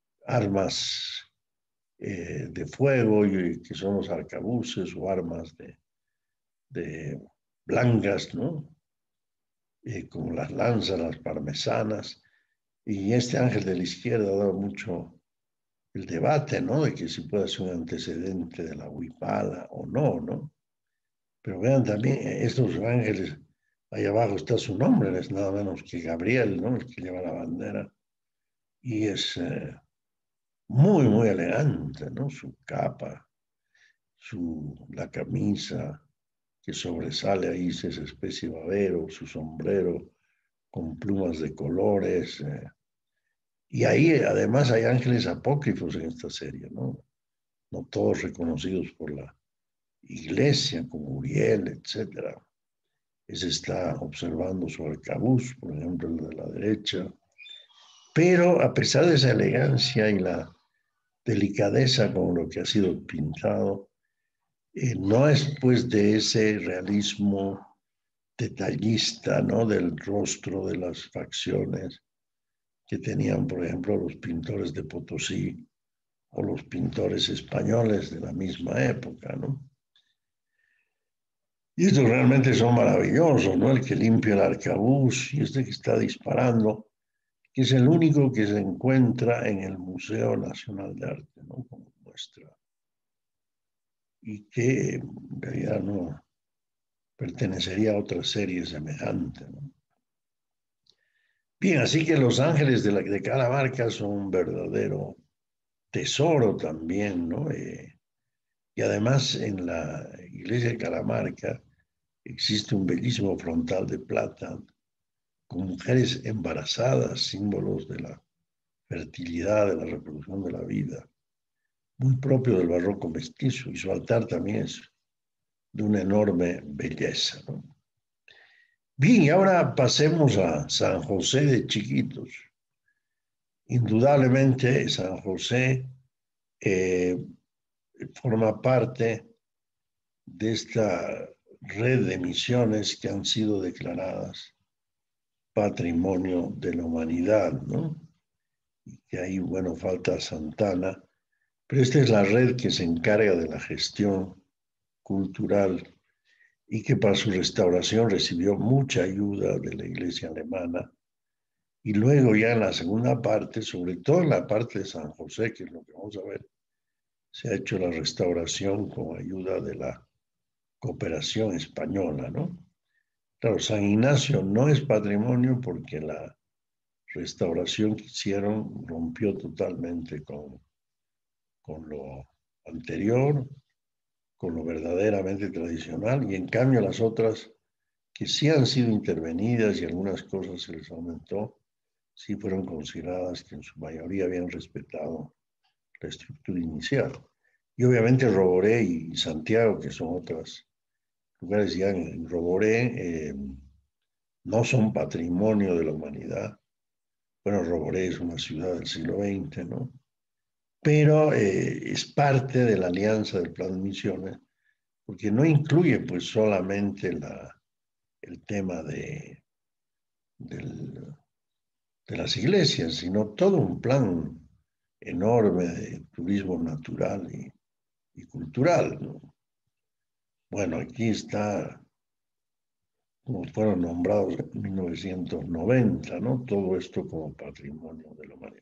armas eh, de fuego, y que son los arcabuces o armas de, de blancas, ¿no? Eh, como las lanzas, las parmesanas. Y este ángel de la izquierda ha dado mucho el debate, ¿no? De que si puede ser un antecedente de la huipala o no, ¿no? Pero vean también, estos ángeles, ahí abajo está su nombre, es nada menos que Gabriel, ¿no? El que lleva la bandera. Y es eh, muy, muy elegante, ¿no? Su capa, su, la camisa que sobresale ahí, esa especie de babero, su sombrero con plumas de colores. Eh. Y ahí además hay ángeles apócrifos en esta serie, ¿no? No todos reconocidos por la iglesia, como Uriel, etcétera. Ese está observando su arcabuz, por ejemplo, el de la derecha. Pero a pesar de esa elegancia y la delicadeza con lo que ha sido pintado, eh, no es pues de ese realismo detallista, ¿no? Del rostro, de las facciones que tenían, por ejemplo, los pintores de Potosí o los pintores españoles de la misma época, ¿no? Y estos realmente son maravillosos, ¿no? El que limpia el arcabuz y este que está disparando, que es el único que se encuentra en el Museo Nacional de Arte, ¿no? Como muestra. Y que en realidad no, pertenecería a otra serie semejante, ¿no? Bien, así que los ángeles de, la, de Calamarca son un verdadero tesoro también, ¿no? Eh, y además en la iglesia de Calamarca existe un bellísimo frontal de plata con mujeres embarazadas, símbolos de la fertilidad, de la reproducción de la vida, muy propio del barroco mestizo, y su altar también es de una enorme belleza, ¿no? Bien, y ahora pasemos a San José de Chiquitos. Indudablemente San José eh, forma parte de esta red de misiones que han sido declaradas Patrimonio de la Humanidad, ¿no? Y que ahí, bueno, falta Santana, pero esta es la red que se encarga de la gestión cultural y que para su restauración recibió mucha ayuda de la Iglesia alemana. Y luego ya en la segunda parte, sobre todo en la parte de San José, que es lo que vamos a ver, se ha hecho la restauración con ayuda de la cooperación española, ¿no? Claro, San Ignacio no es patrimonio porque la restauración que hicieron rompió totalmente con, con lo anterior, con lo verdaderamente tradicional, y en cambio las otras que sí han sido intervenidas y algunas cosas se les aumentó, sí fueron consideradas que en su mayoría habían respetado la estructura inicial. Y obviamente Roboré y Santiago, que son otros lugares ya en Roboré, eh, no son patrimonio de la humanidad. Bueno, Roboré es una ciudad del siglo veinte, ¿no? Pero eh, es parte de la alianza del Plan de Misiones, porque no incluye pues solamente la, el tema de, del, de las iglesias, sino todo un plan enorme de turismo natural y, y cultural, ¿no? Bueno, aquí está, como fueron nombrados en mil novecientos noventa, ¿no? Todo esto como patrimonio de la humanidad.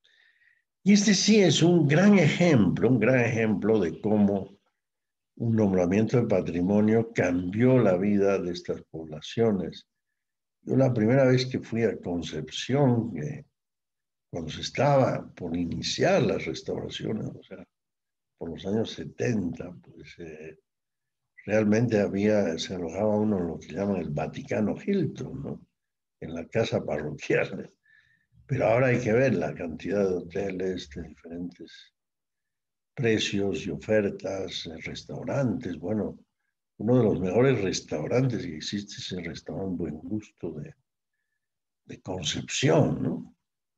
Y este sí es un gran ejemplo, un gran ejemplo de cómo un nombramiento de patrimonio cambió la vida de estas poblaciones. Yo la primera vez que fui a Concepción, eh, cuando se estaba por iniciar las restauraciones, o sea, por los años setenta, pues eh, realmente había, se alojaba uno en lo que llaman el Vaticano Hilton, ¿no? En la casa parroquial. Pero ahora hay que ver la cantidad de hoteles de diferentes precios y ofertas, restaurantes. Bueno, uno de los mejores restaurantes que existe es el restaurante Buen Gusto de, de Concepción, ¿no?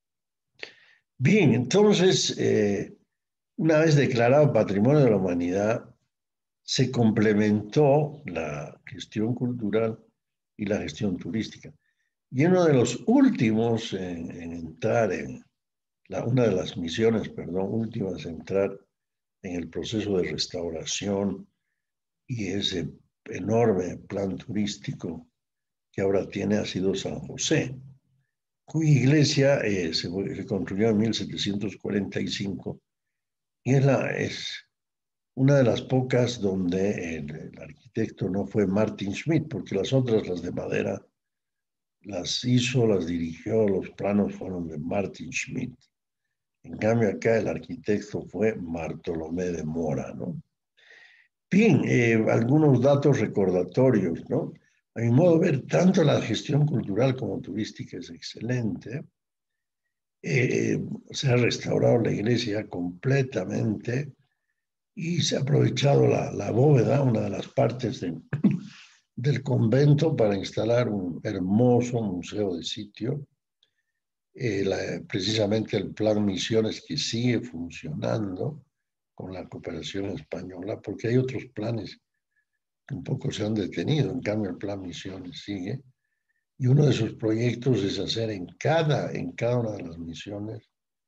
Bien, entonces, eh, una vez declarado Patrimonio de la Humanidad, se complementó la gestión cultural y la gestión turística. Y uno de los últimos en, en entrar en, la, una de las misiones, perdón, últimas en entrar en el proceso de restauración y ese enorme plan turístico que ahora tiene ha sido San José, cuya iglesia eh, se, se construyó en mil setecientos cuarenta y cinco y es, la, es una de las pocas donde el, el arquitecto no fue Martin Schmidt, porque las otras, las de madera, las hizo, las dirigió, los planos fueron de Martin Schmidt. En cambio acá el arquitecto fue Bartolomé de Mora, ¿no? Bien, eh, algunos datos recordatorios, ¿no? A mi modo de ver, tanto la gestión cultural como turística es excelente. Eh, se ha restaurado la iglesia completamente y se ha aprovechado la, la bóveda, una de las partes de, del convento, para instalar un hermoso museo de sitio. Eh, la, precisamente el plan Misiones que sigue funcionando con la cooperación española, porque hay otros planes que un poco se han detenido, en cambio el plan Misiones sigue. Y uno de sus proyectos es hacer en cada, en cada una de las misiones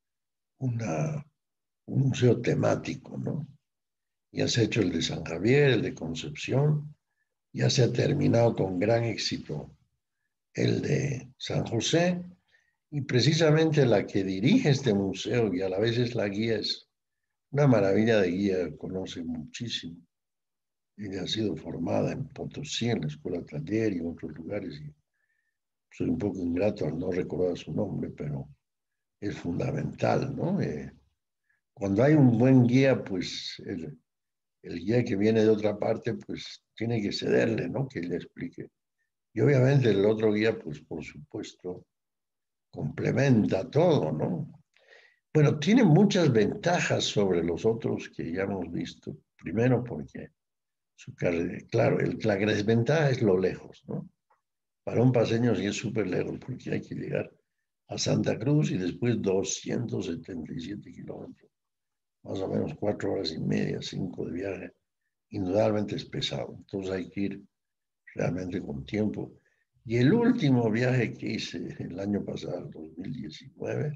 una, un museo temático, ¿no? Ya se ha hecho el de San Javier, el de Concepción, ya se ha terminado con gran éxito el de San José, y precisamente la que dirige este museo y a la vez es la guía, es una maravilla de guía, conoce muchísimo Ella ha sido formada en Potosí, en la Escuela Taller y en otros lugares. Y soy un poco ingrato al no recordar su nombre, pero es fundamental, ¿no? Eh, cuando hay un buen guía, pues el, el guía que viene de otra parte, pues tiene que cederle, ¿no? Que ella explique. Y obviamente el otro guía, pues por supuesto, complementa todo, ¿no? Bueno, tiene muchas ventajas sobre los otros que ya hemos visto. Primero porque su carrera, claro, el, la desventaja es lo lejos, ¿no? Para un paseño sí es súper lejos porque hay que llegar a Santa Cruz y después doscientos setenta y siete kilómetros, más o menos cuatro horas y media, cinco de viaje. Indudablemente es pesado, entonces hay que ir realmente con tiempo. Y el último viaje que hice el año pasado, dos mil diecinueve,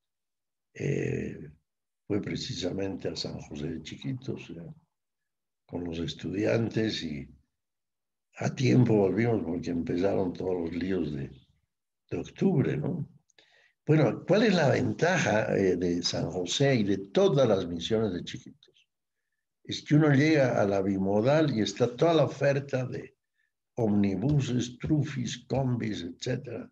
eh, fue precisamente a San José de Chiquitos, eh, con los estudiantes y a tiempo volvimos porque empezaron todos los líos de, de octubre, ¿no? Bueno, ¿cuál es la ventaja eh, de San José y de todas las misiones de Chiquitos? Es que uno llega a la bimodal y está toda la oferta de omnibuses, trufis, combis, etcétera,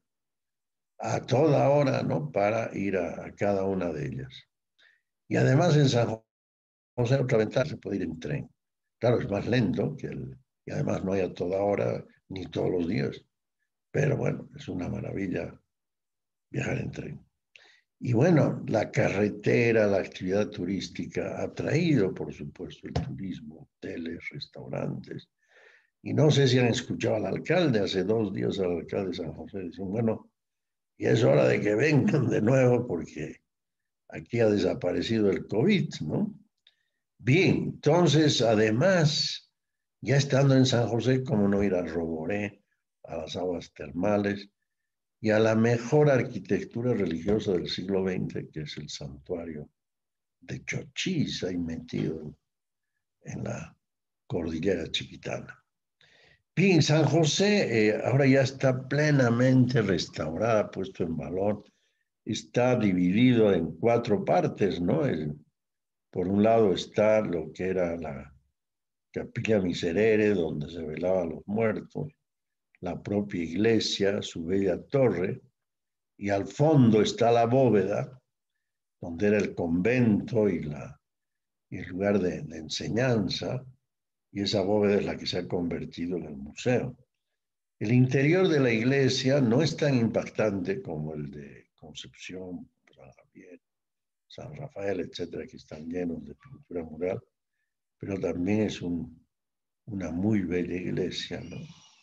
a toda hora, ¿no? Para ir a, a cada una de ellas. Y además en San José otra ventaja, se puede ir en tren. Claro, es más lento que el, y además no hay a toda hora ni todos los días. Pero bueno, es una maravilla viajar en tren. Y bueno, la carretera, la actividad turística ha traído, por supuesto, el turismo, hoteles, restaurantes. Y no sé si han escuchado al alcalde, hace dos días al alcalde de San José, dicen, bueno, y es hora de que vengan de nuevo porque aquí ha desaparecido el COVID, ¿no? Bien, entonces, además, ya estando en San José, ¿cómo no ir a Roboré, a las aguas termales y a la mejor arquitectura religiosa del siglo veinte, que es el santuario de Chochís, ahí metido en, en la cordillera Chiquitana? Bien, San José eh, ahora ya está plenamente restaurada, puesto en valor, está dividido en cuatro partes, ¿no? El, por un lado está lo que era la Capilla Miserere, donde se velaban los muertos, la propia iglesia, su bella torre, y al fondo está la bóveda, donde era el convento y, la, y el lugar de, de enseñanza, y esa bóveda es la que se ha convertido en el museo. El interior de la iglesia no es tan impactante como el de Concepción, San Javier, San Rafael, etcétera, que están llenos de pintura mural, pero también es un, una muy bella iglesia, ¿no?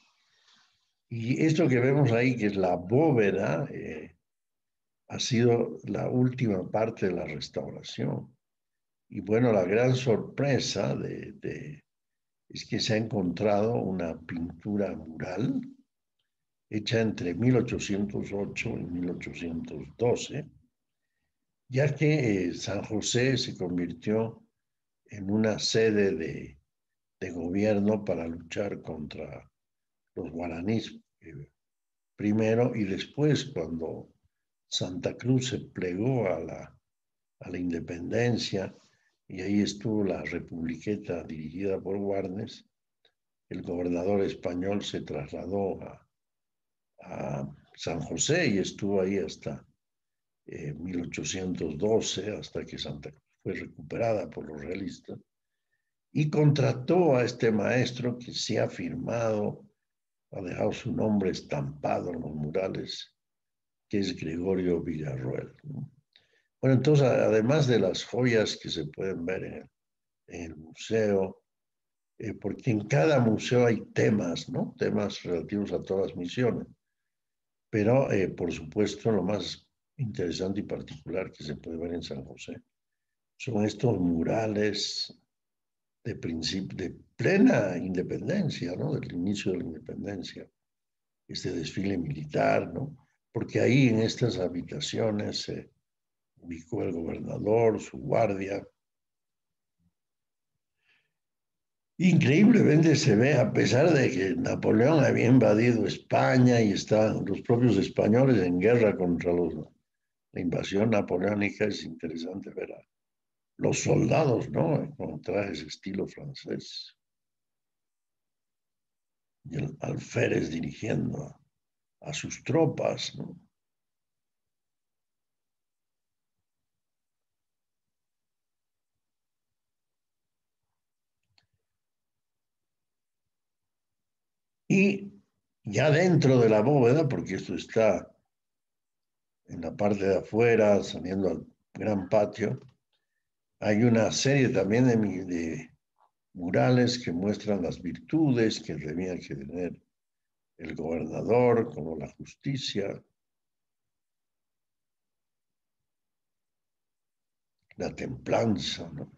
Y esto que vemos ahí, que es la bóveda, eh, ha sido la última parte de la restauración. Y bueno, la gran sorpresa de, de, es que se ha encontrado una pintura mural hecha entre mil ochocientos ocho y mil ochocientos doce, ya que eh, San José se convirtió en una sede de, de gobierno para luchar contra los guaraníes eh, primero, y después cuando Santa Cruz se plegó a la, a la independencia y ahí estuvo la Republiqueta dirigida por Warnes, el gobernador español se trasladó a, a San José y estuvo ahí hasta eh, mil ochocientos doce, hasta que Santa Cruz fue recuperada por los realistas, y contrató a este maestro que se ha firmado, ha dejado su nombre estampado en los murales, que es Gregorio Villarroel, ¿no? Bueno, entonces, además de las joyas que se pueden ver en el, en el museo, eh, porque en cada museo hay temas, ¿no? Temas relativos a todas las misiones. Pero, eh, por supuesto, lo más interesante y particular que se puede ver en San José son estos murales de, principio, de plena independencia, ¿no? Del inicio de la independencia, este desfile militar, ¿no? Porque ahí en estas habitaciones se eh, ubicó el gobernador, su guardia. Increíblemente se ve, a pesar de que Napoleón había invadido España y estaban los propios españoles en guerra contra los, la invasión napoleónica, es interesante ver a los soldados, ¿no? Con trajes estilo francés. y el alférez dirigiendo a, a sus tropas, ¿no? Y ya dentro de la bóveda, porque esto está en la parte de afuera, saliendo al gran patio, hay una serie también de, de murales que muestran las virtudes que tenía que tener el gobernador, como la justicia, la templanza, ¿no?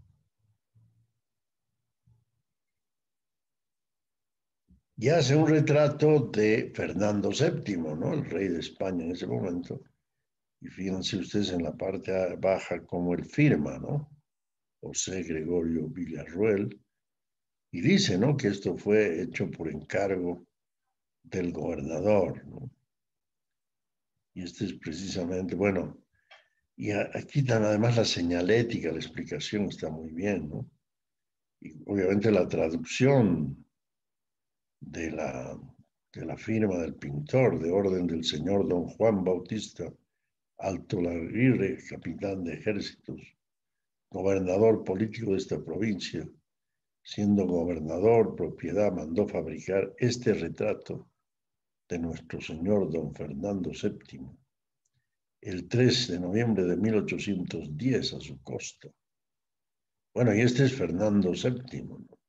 Y hace un retrato de Fernando séptimo, ¿no? El rey de España en ese momento. Y fíjense ustedes en la parte baja como él firma, ¿no? José Gregorio Villarroel. Y dice, ¿no? Que esto fue hecho por encargo del gobernador, ¿no? Y este es precisamente, bueno, y aquí dan además la señalética, la explicación está muy bien, ¿no? Y obviamente la traducción de la, de la firma del pintor de orden del señor don Juan Bautista Alto Laguirre, capitán de ejércitos, gobernador político de esta provincia. Siendo gobernador, propiedad, mandó fabricar este retrato de nuestro señor don Fernando séptimo, el tres de noviembre de mil ochocientos diez a su costa. Bueno, y este es Fernando séptimo, ¿no?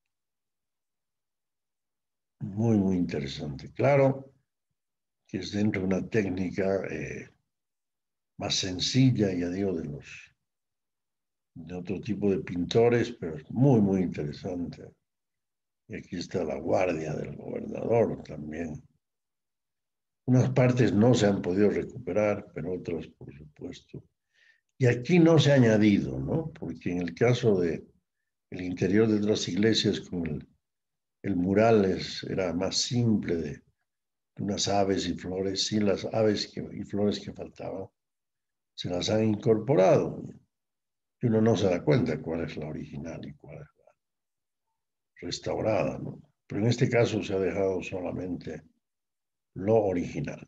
Muy, muy interesante. Claro que es dentro de una técnica eh, más sencilla, ya digo, de los de otro tipo de pintores, pero es muy, muy interesante. Y aquí está la guardia del gobernador también. Unas partes no se han podido recuperar, pero otras, por supuesto. Y aquí no se ha añadido, ¿no? Porque en el caso de el interior de otras iglesias, con el, el mural es, era más simple de, de unas aves y flores, sí, las aves que, y flores que faltaban se las han incorporado. Y uno no se da cuenta cuál es la original y cuál es la restaurada, ¿no? Pero en este caso se ha dejado solamente lo original.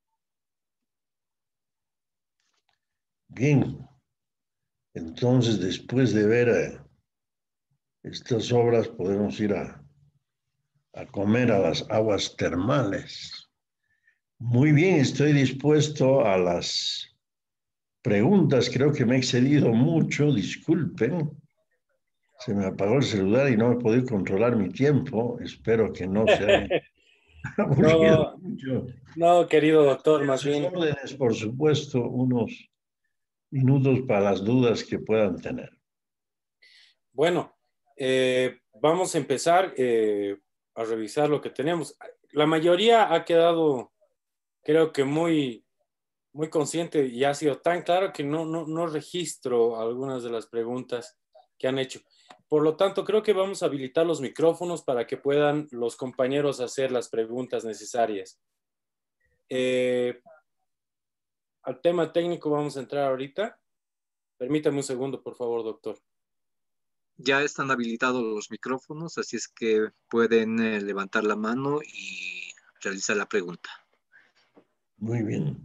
Bien, entonces después de ver eh, estas obras podemos ir a, a comer a las aguas termales. Muy bien, estoy dispuesto a las preguntas. Creo que me he excedido mucho, disculpen. Se me apagó el celular y no he podido controlar mi tiempo. Espero que no se haya aburrido No, mucho. no, querido doctor, Estoy a más sus bien. órdenes, por supuesto, unos minutos para las dudas que puedan tener. Bueno, eh, vamos a empezar eh, a revisar lo que tenemos. La mayoría ha quedado, creo que muy, muy consciente y ha sido tan claro que no, no, no registro algunas de las preguntas que han hecho. Por lo tanto, creo que vamos a habilitar los micrófonos para que puedan los compañeros hacer las preguntas necesarias. Eh, al tema técnico vamos a entrar ahorita. Permítame un segundo, por favor, doctor. Ya están habilitados los micrófonos, así es que pueden eh, levantar la mano y realizar la pregunta. Muy bien.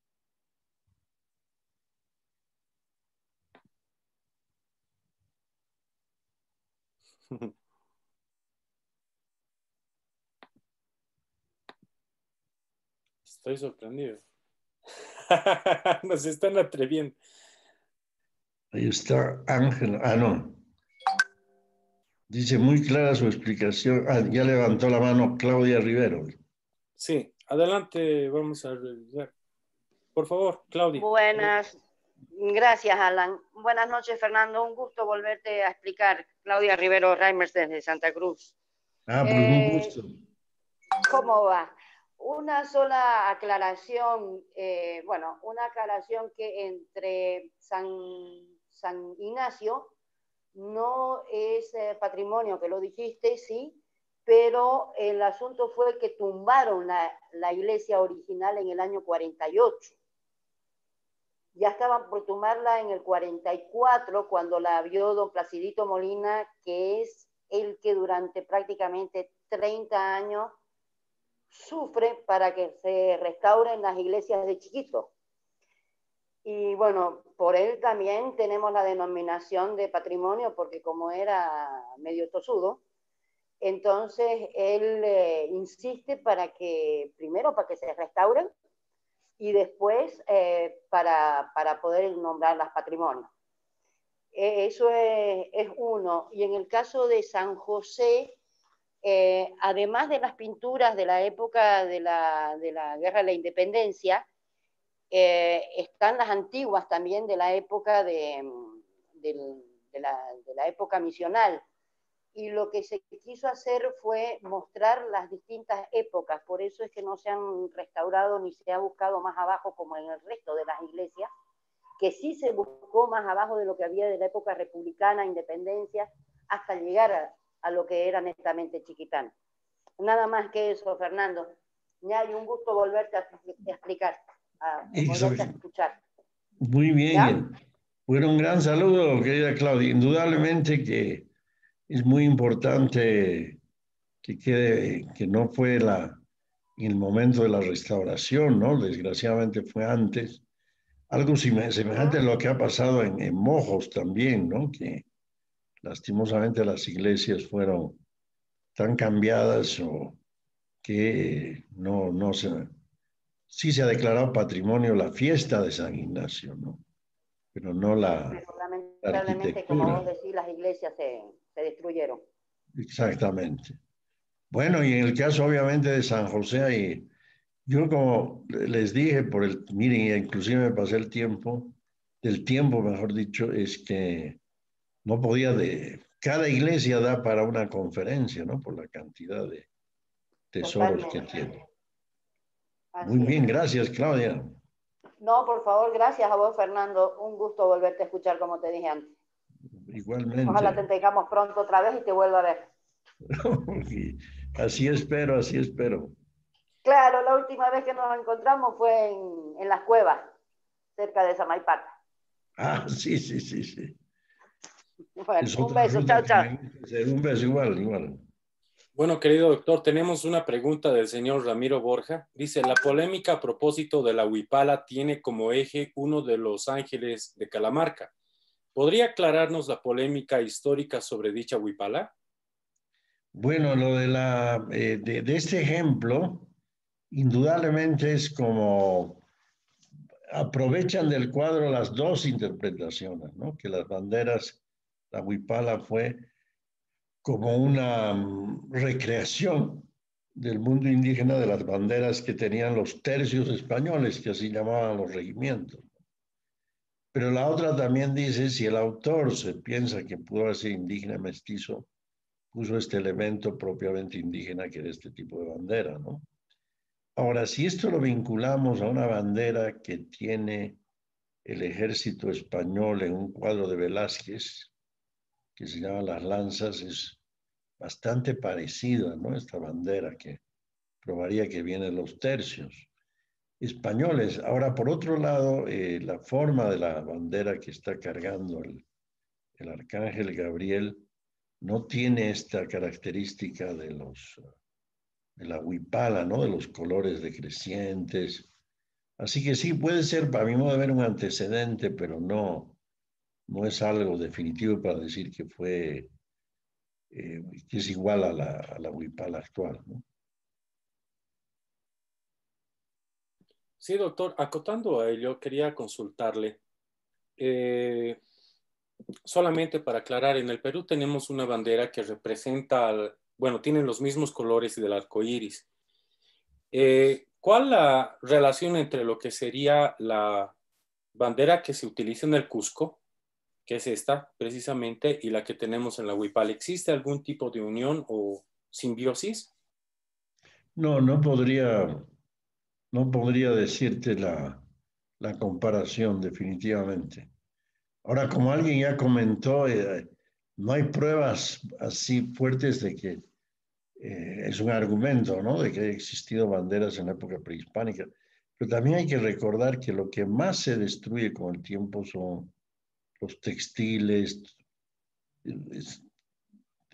Estoy sorprendido. Nos están atreviendo. Ahí está Ángel. Ah, no. Dice muy clara su explicación. Ah, ya levantó la mano Claudia Rivero. Sí, adelante, vamos a revisar. Por favor, Claudia. Buenas, gracias, Alan. Buenas noches, Fernando. Un gusto volverte a explicar. Claudia Rivero Reimers desde Santa Cruz. Ah, pues eh, un gusto. ¿Cómo va? Una sola aclaración, eh, bueno, una aclaración que entre San, San Ignacio no es eh, patrimonio, que lo dijiste, sí, pero el asunto fue que tumbaron la, la iglesia original en el año cuarenta y ocho. Ya estaban por tumbarla en el cuarenta y cuatro, cuando la vio don Placidito Molina, que es el que durante prácticamente treinta años sufre para que se restauren las iglesias de Chiquito. Y bueno, por él también tenemos la denominación de patrimonio, porque como era medio tosudo, entonces él eh, insiste para que, primero para que se restauren, y después eh, para, para poder nombrarlas patrimonio. Eh, eso es, es uno. Y en el caso de San José, eh, además de las pinturas de la época de la, de la Guerra de la Independencia, eh, están las antiguas también de la época de, de, de, la, de la época misional. Y lo que se quiso hacer fue mostrar las distintas épocas, por eso es que no se han restaurado ni se ha buscado más abajo como en el resto de las iglesias, que sí se buscó más abajo de lo que había de la época republicana, independencia, hasta llegar a, a lo que era netamente Chiquitán. Nada más que eso, Fernando. Ñay, un gusto volverte a explicar, a volverte a escuchar. Muy bien. ¿Ya? Bueno, un gran saludo, querida Claudia. Indudablemente que es muy importante que quede, que no fue la, en el momento de la restauración, ¿no? Desgraciadamente fue antes. Algo semejante a lo que ha pasado en, en Mojos también, ¿no? Que lastimosamente las iglesias fueron tan cambiadas o que no, no se... Sí se ha declarado patrimonio la fiesta de San Ignacio, ¿no? Pero no la, Pero lamentablemente, la arquitectura. como vos decís, las iglesias se, se destruyeron. Exactamente. Bueno, y en el caso obviamente de San José, ahí, yo como les dije, por el, miren, inclusive me pasé el tiempo, del tiempo, mejor dicho, es que no podía de, cada iglesia da para una conferencia, ¿no? Por la cantidad de tesoros Totalmente. que tiene. Así Muy bien, es. Gracias, Claudia. No, por favor, gracias a vos, Fernando. Un gusto volverte a escuchar, como te dije antes. Igualmente. Ojalá te tengamos pronto otra vez y te vuelva a ver. Así espero, así espero. Claro, la última vez que nos encontramos fue en, en las cuevas, cerca de Samaipata. Ah, sí, sí, sí, sí. Bueno, un beso, chao, chao. Un beso igual, igual. Bueno, querido doctor, tenemos una pregunta del señor Ramiro Borja. Dice, la polémica a propósito de la huipala tiene como eje uno de los ángeles de Calamarca. ¿Podría aclararnos la polémica histórica sobre dicha huipala? Bueno, lo de, la, eh, de, de este ejemplo, indudablemente es como aprovechan del cuadro las dos interpretaciones, ¿no? Que las banderas, la huipala fue como una um, recreación del mundo indígena de las banderas que tenían los tercios españoles, que así llamaban los regimientos. Pero la otra también dice, si el autor se piensa que pudo ser indígena mestizo, puso este elemento propiamente indígena que era este tipo de bandera, ¿no? Ahora, si esto lo vinculamos a una bandera que tiene el ejército español en un cuadro de Velázquez, que se llama Las Lanzas, es bastante parecida, ¿no? Esta bandera que probaría que vienen los tercios españoles. Ahora, por otro lado, eh, la forma de la bandera que está cargando el, el arcángel Gabriel no tiene esta característica de los de la huipala, ¿no? De los colores decrecientes. Así que sí, puede ser, para mi modo de ver, un antecedente, pero no, no es algo definitivo para decir que fue, eh, que es igual a la, a la huipala actual, ¿no? Sí, doctor, acotando a ello, quería consultarle, eh, solamente para aclarar, en el Perú tenemos una bandera que representa, al, bueno, tiene los mismos colores del arco iris. Eh, ¿Cuál la relación entre lo que sería la bandera que se utiliza en el Cusco, que es esta precisamente, y la que tenemos en la huipala? ¿Existe algún tipo de unión o simbiosis? No, no podría, no podría decirte la, la comparación definitivamente. Ahora, como alguien ya comentó, eh, no hay pruebas así fuertes de que eh, es un argumento, ¿no? De que haya existido banderas en la época prehispánica. Pero también hay que recordar que lo que más se destruye con el tiempo son los textiles, es,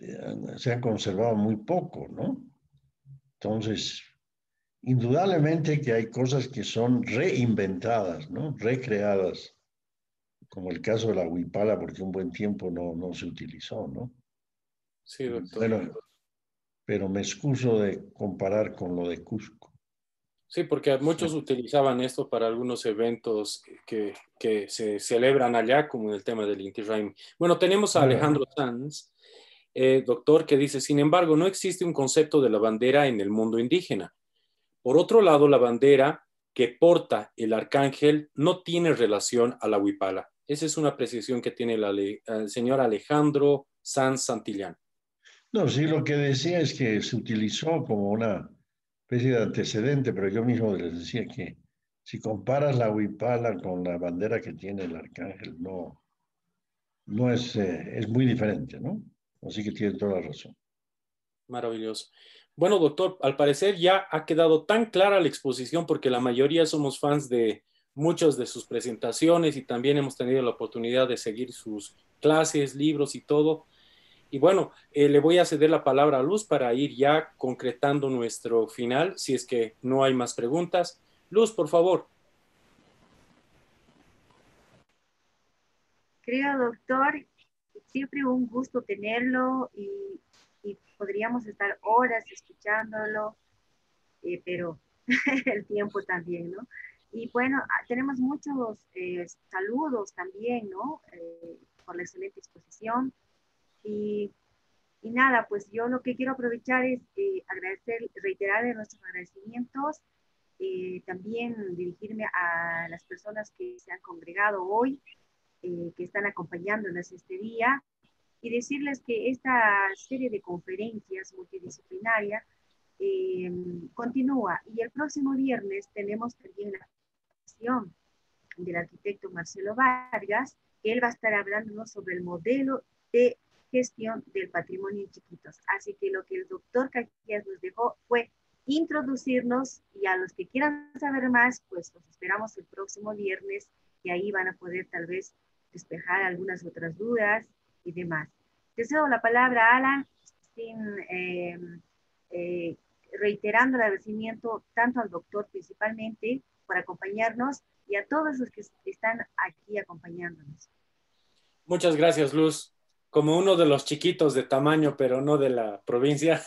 eh, se han conservado muy poco, ¿no? Entonces, indudablemente que hay cosas que son reinventadas, ¿no? Recreadas, como el caso de la huipala, porque un buen tiempo no, no se utilizó, ¿no? Sí, doctor. Bueno, pero me excuso de comparar con lo de Cusco. Sí, porque muchos utilizaban esto para algunos eventos que, que se celebran allá, como en el tema del Inti Raymi. Bueno, tenemos a Alejandro Sanz, eh, doctor, que dice, sin embargo, no existe un concepto de la bandera en el mundo indígena. Por otro lado, la bandera que porta el arcángel no tiene relación a la huipala. Esa es una apreciación que tiene la, el señor Alejandro Sanz Santillán. No, sí, lo que decía es que se utilizó como una especie de antecedente, pero yo mismo les decía que si comparas la huipala con la bandera que tiene el arcángel, no, no es, eh, es muy diferente, ¿no? Así que tienen toda la razón. Maravilloso. Bueno, doctor, al parecer ya ha quedado tan clara la exposición porque la mayoría somos fans de muchas de sus presentaciones y también hemos tenido la oportunidad de seguir sus clases, libros y todo. Y bueno, eh, le voy a ceder la palabra a Luz para ir ya concretando nuestro final, si es que no hay más preguntas. Luz, por favor. Querido doctor, siempre un gusto tenerlo y, y podríamos estar horas escuchándolo, eh, pero el tiempo también, ¿no? Y bueno, tenemos muchos eh, saludos también, ¿no? Eh, por la excelente exposición. Y, y nada, pues yo lo que quiero aprovechar es eh, agradecer, reiterar nuestros agradecimientos, eh, también dirigirme a las personas que se han congregado hoy, eh, que están acompañándonos este día, y decirles que esta serie de conferencias multidisciplinarias eh, continúa. Y el próximo viernes tenemos también la presentación del arquitecto Marcelo Vargas, que él va a estar hablándonos sobre el modelo de gestión del patrimonio en Chiquitos. Así que lo que el doctor Caquías nos dejó fue introducirnos, y a los que quieran saber más, pues los esperamos el próximo viernes, y ahí van a poder tal vez despejar algunas otras dudas y demás. Te cedo la palabra, Alan, sin, eh, eh, reiterando el agradecimiento tanto al doctor principalmente por acompañarnos y a todos los que están aquí acompañándonos. Muchas gracias, Luz. Como uno de los chiquitos de tamaño, pero no de la provincia.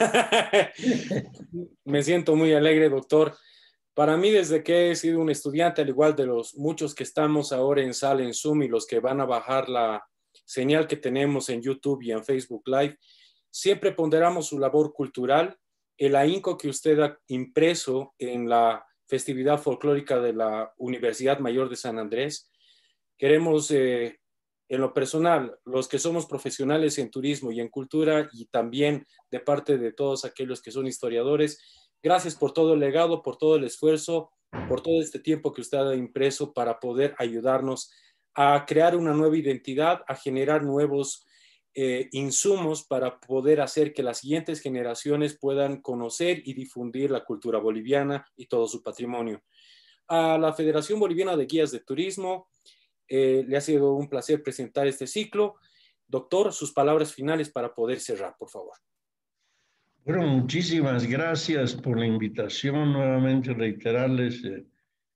Me siento muy alegre, doctor. Para mí, desde que he sido un estudiante, al igual de los muchos que estamos ahora en sala, en Zoom, y los que van a bajar la señal que tenemos en YouTube y en Facebook Live, siempre ponderamos su labor cultural, el ahínco que usted ha impreso en la festividad folclórica de la Universidad Mayor de San Andrés. Queremos, eh, en lo personal, los que somos profesionales en turismo y en cultura, y también de parte de todos aquellos que son historiadores, gracias por todo el legado, por todo el esfuerzo, por todo este tiempo que usted ha impreso para poder ayudarnos a crear una nueva identidad, a generar nuevos eh, insumos para poder hacer que las siguientes generaciones puedan conocer y difundir la cultura boliviana y todo su patrimonio. A la Federación Boliviana de Guías de Turismo, eh, le ha sido un placer presentar este ciclo. Doctor, sus palabras finales para poder cerrar, por favor. Bueno, muchísimas gracias por la invitación. Nuevamente reiterarles eh,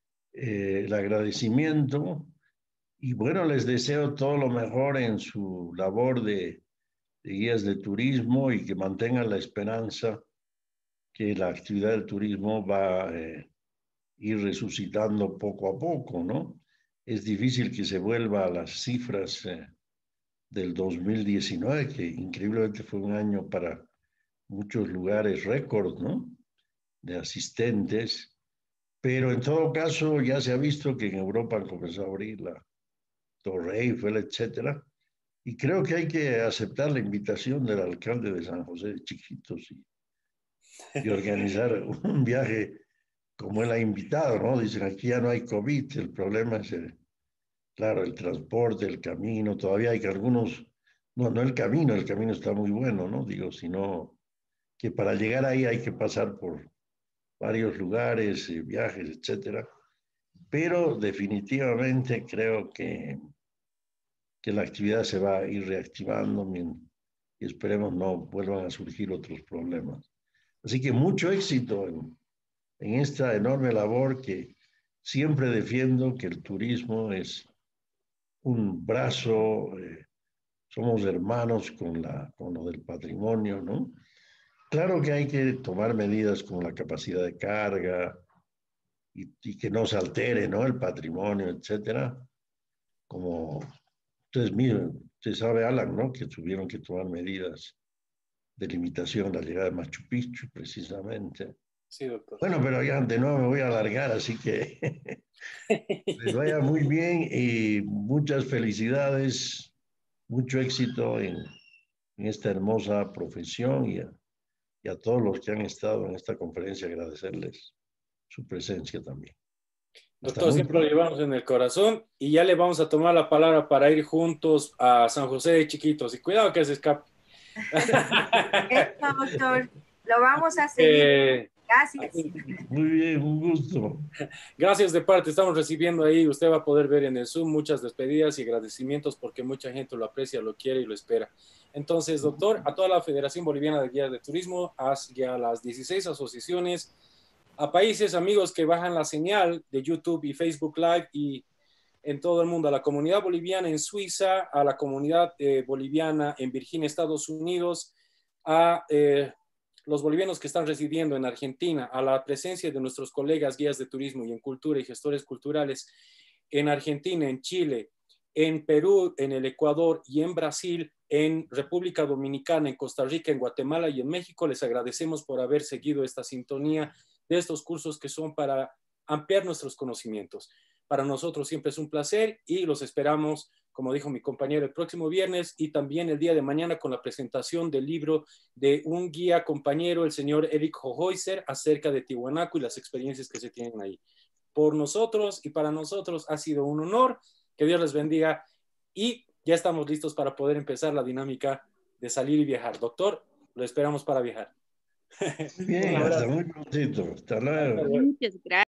eh, el agradecimiento. Y bueno, les deseo todo lo mejor en su labor de, de guías de turismo, y que mantengan la esperanza que la actividad del turismo va a eh, ir resucitando poco a poco, ¿no? Es difícil que se vuelva a las cifras eh, del dos mil diecinueve, que increíblemente fue un año para muchos lugares récord, ¿no? De asistentes. Pero en todo caso ya se ha visto que en Europa han comenzado a abrir la Torre Eiffel, etcétera. Y creo que hay que aceptar la invitación del alcalde de San José de Chiquitos y, y organizar un viaje como él ha invitado, ¿no? Dicen, aquí ya no hay COVID, el problema es, el, claro, el transporte, el camino, todavía hay que algunos, no, no el camino, el camino está muy bueno, ¿no? Digo, sino que para llegar ahí hay que pasar por varios lugares, eh, viajes, etcétera. Pero definitivamente creo que, que la actividad se va a ir reactivando y esperemos no vuelvan a surgir otros problemas. Así que mucho éxito en, en esta enorme labor que siempre defiendo, que el turismo es un brazo, eh, somos hermanos con, la, con lo del patrimonio, ¿no? Claro que hay que tomar medidas con la capacidad de carga y, y que no se altere, ¿no? El patrimonio, etcétera. Como ustedes miren, se sabe, Alan, ¿no? Que tuvieron que tomar medidas de limitación a la llegada de Machu Picchu, precisamente. Sí, doctor. Bueno, pero ya de nuevo me voy a alargar, así que les vaya muy bien y muchas felicidades, mucho éxito en, en esta hermosa profesión y a, y a todos los que han estado en esta conferencia, agradecerles su presencia también. Doctor, siempre lo llevamos en el corazón y ya le vamos a tomar la palabra para ir juntos a San José de Chiquitos. Y cuidado que se escape. Eso, doctor. Lo vamos a seguir. Eh, Gracias. Muy bien, un gusto. Gracias de parte. Estamos recibiendo ahí, usted va a poder ver en el Zoom muchas despedidas y agradecimientos porque mucha gente lo aprecia, lo quiere y lo espera. Entonces, doctor, a toda la Federación Boliviana de Guías de Turismo, a las dieciséis asociaciones, a países amigos que bajan la señal de YouTube y Facebook Live y en todo el mundo, a la comunidad boliviana en Suiza, a la comunidad eh, boliviana en Virginia, Estados Unidos, a eh, los bolivianos que están residiendo en Argentina, a la presencia de nuestros colegas guías de turismo y en cultura y gestores culturales en Argentina, en Chile, en Perú, en el Ecuador y en Brasil, en República Dominicana, en Costa Rica, en Guatemala y en México. Les agradecemos por haber seguido esta sintonía de estos cursos que son para ampliar nuestros conocimientos. Para nosotros siempre es un placer y los esperamos, como dijo mi compañero, el próximo viernes y también el día de mañana con la presentación del libro de un guía compañero, el señor Eric Hohäuser, acerca de Tiwanaku y las experiencias que se tienen ahí. Por nosotros y para nosotros ha sido un honor. Que Dios les bendiga y ya estamos listos para poder empezar la dinámica de salir y viajar. Doctor, lo esperamos para viajar. Bien, hasta muy prontito. Hasta luego. Muchas gracias.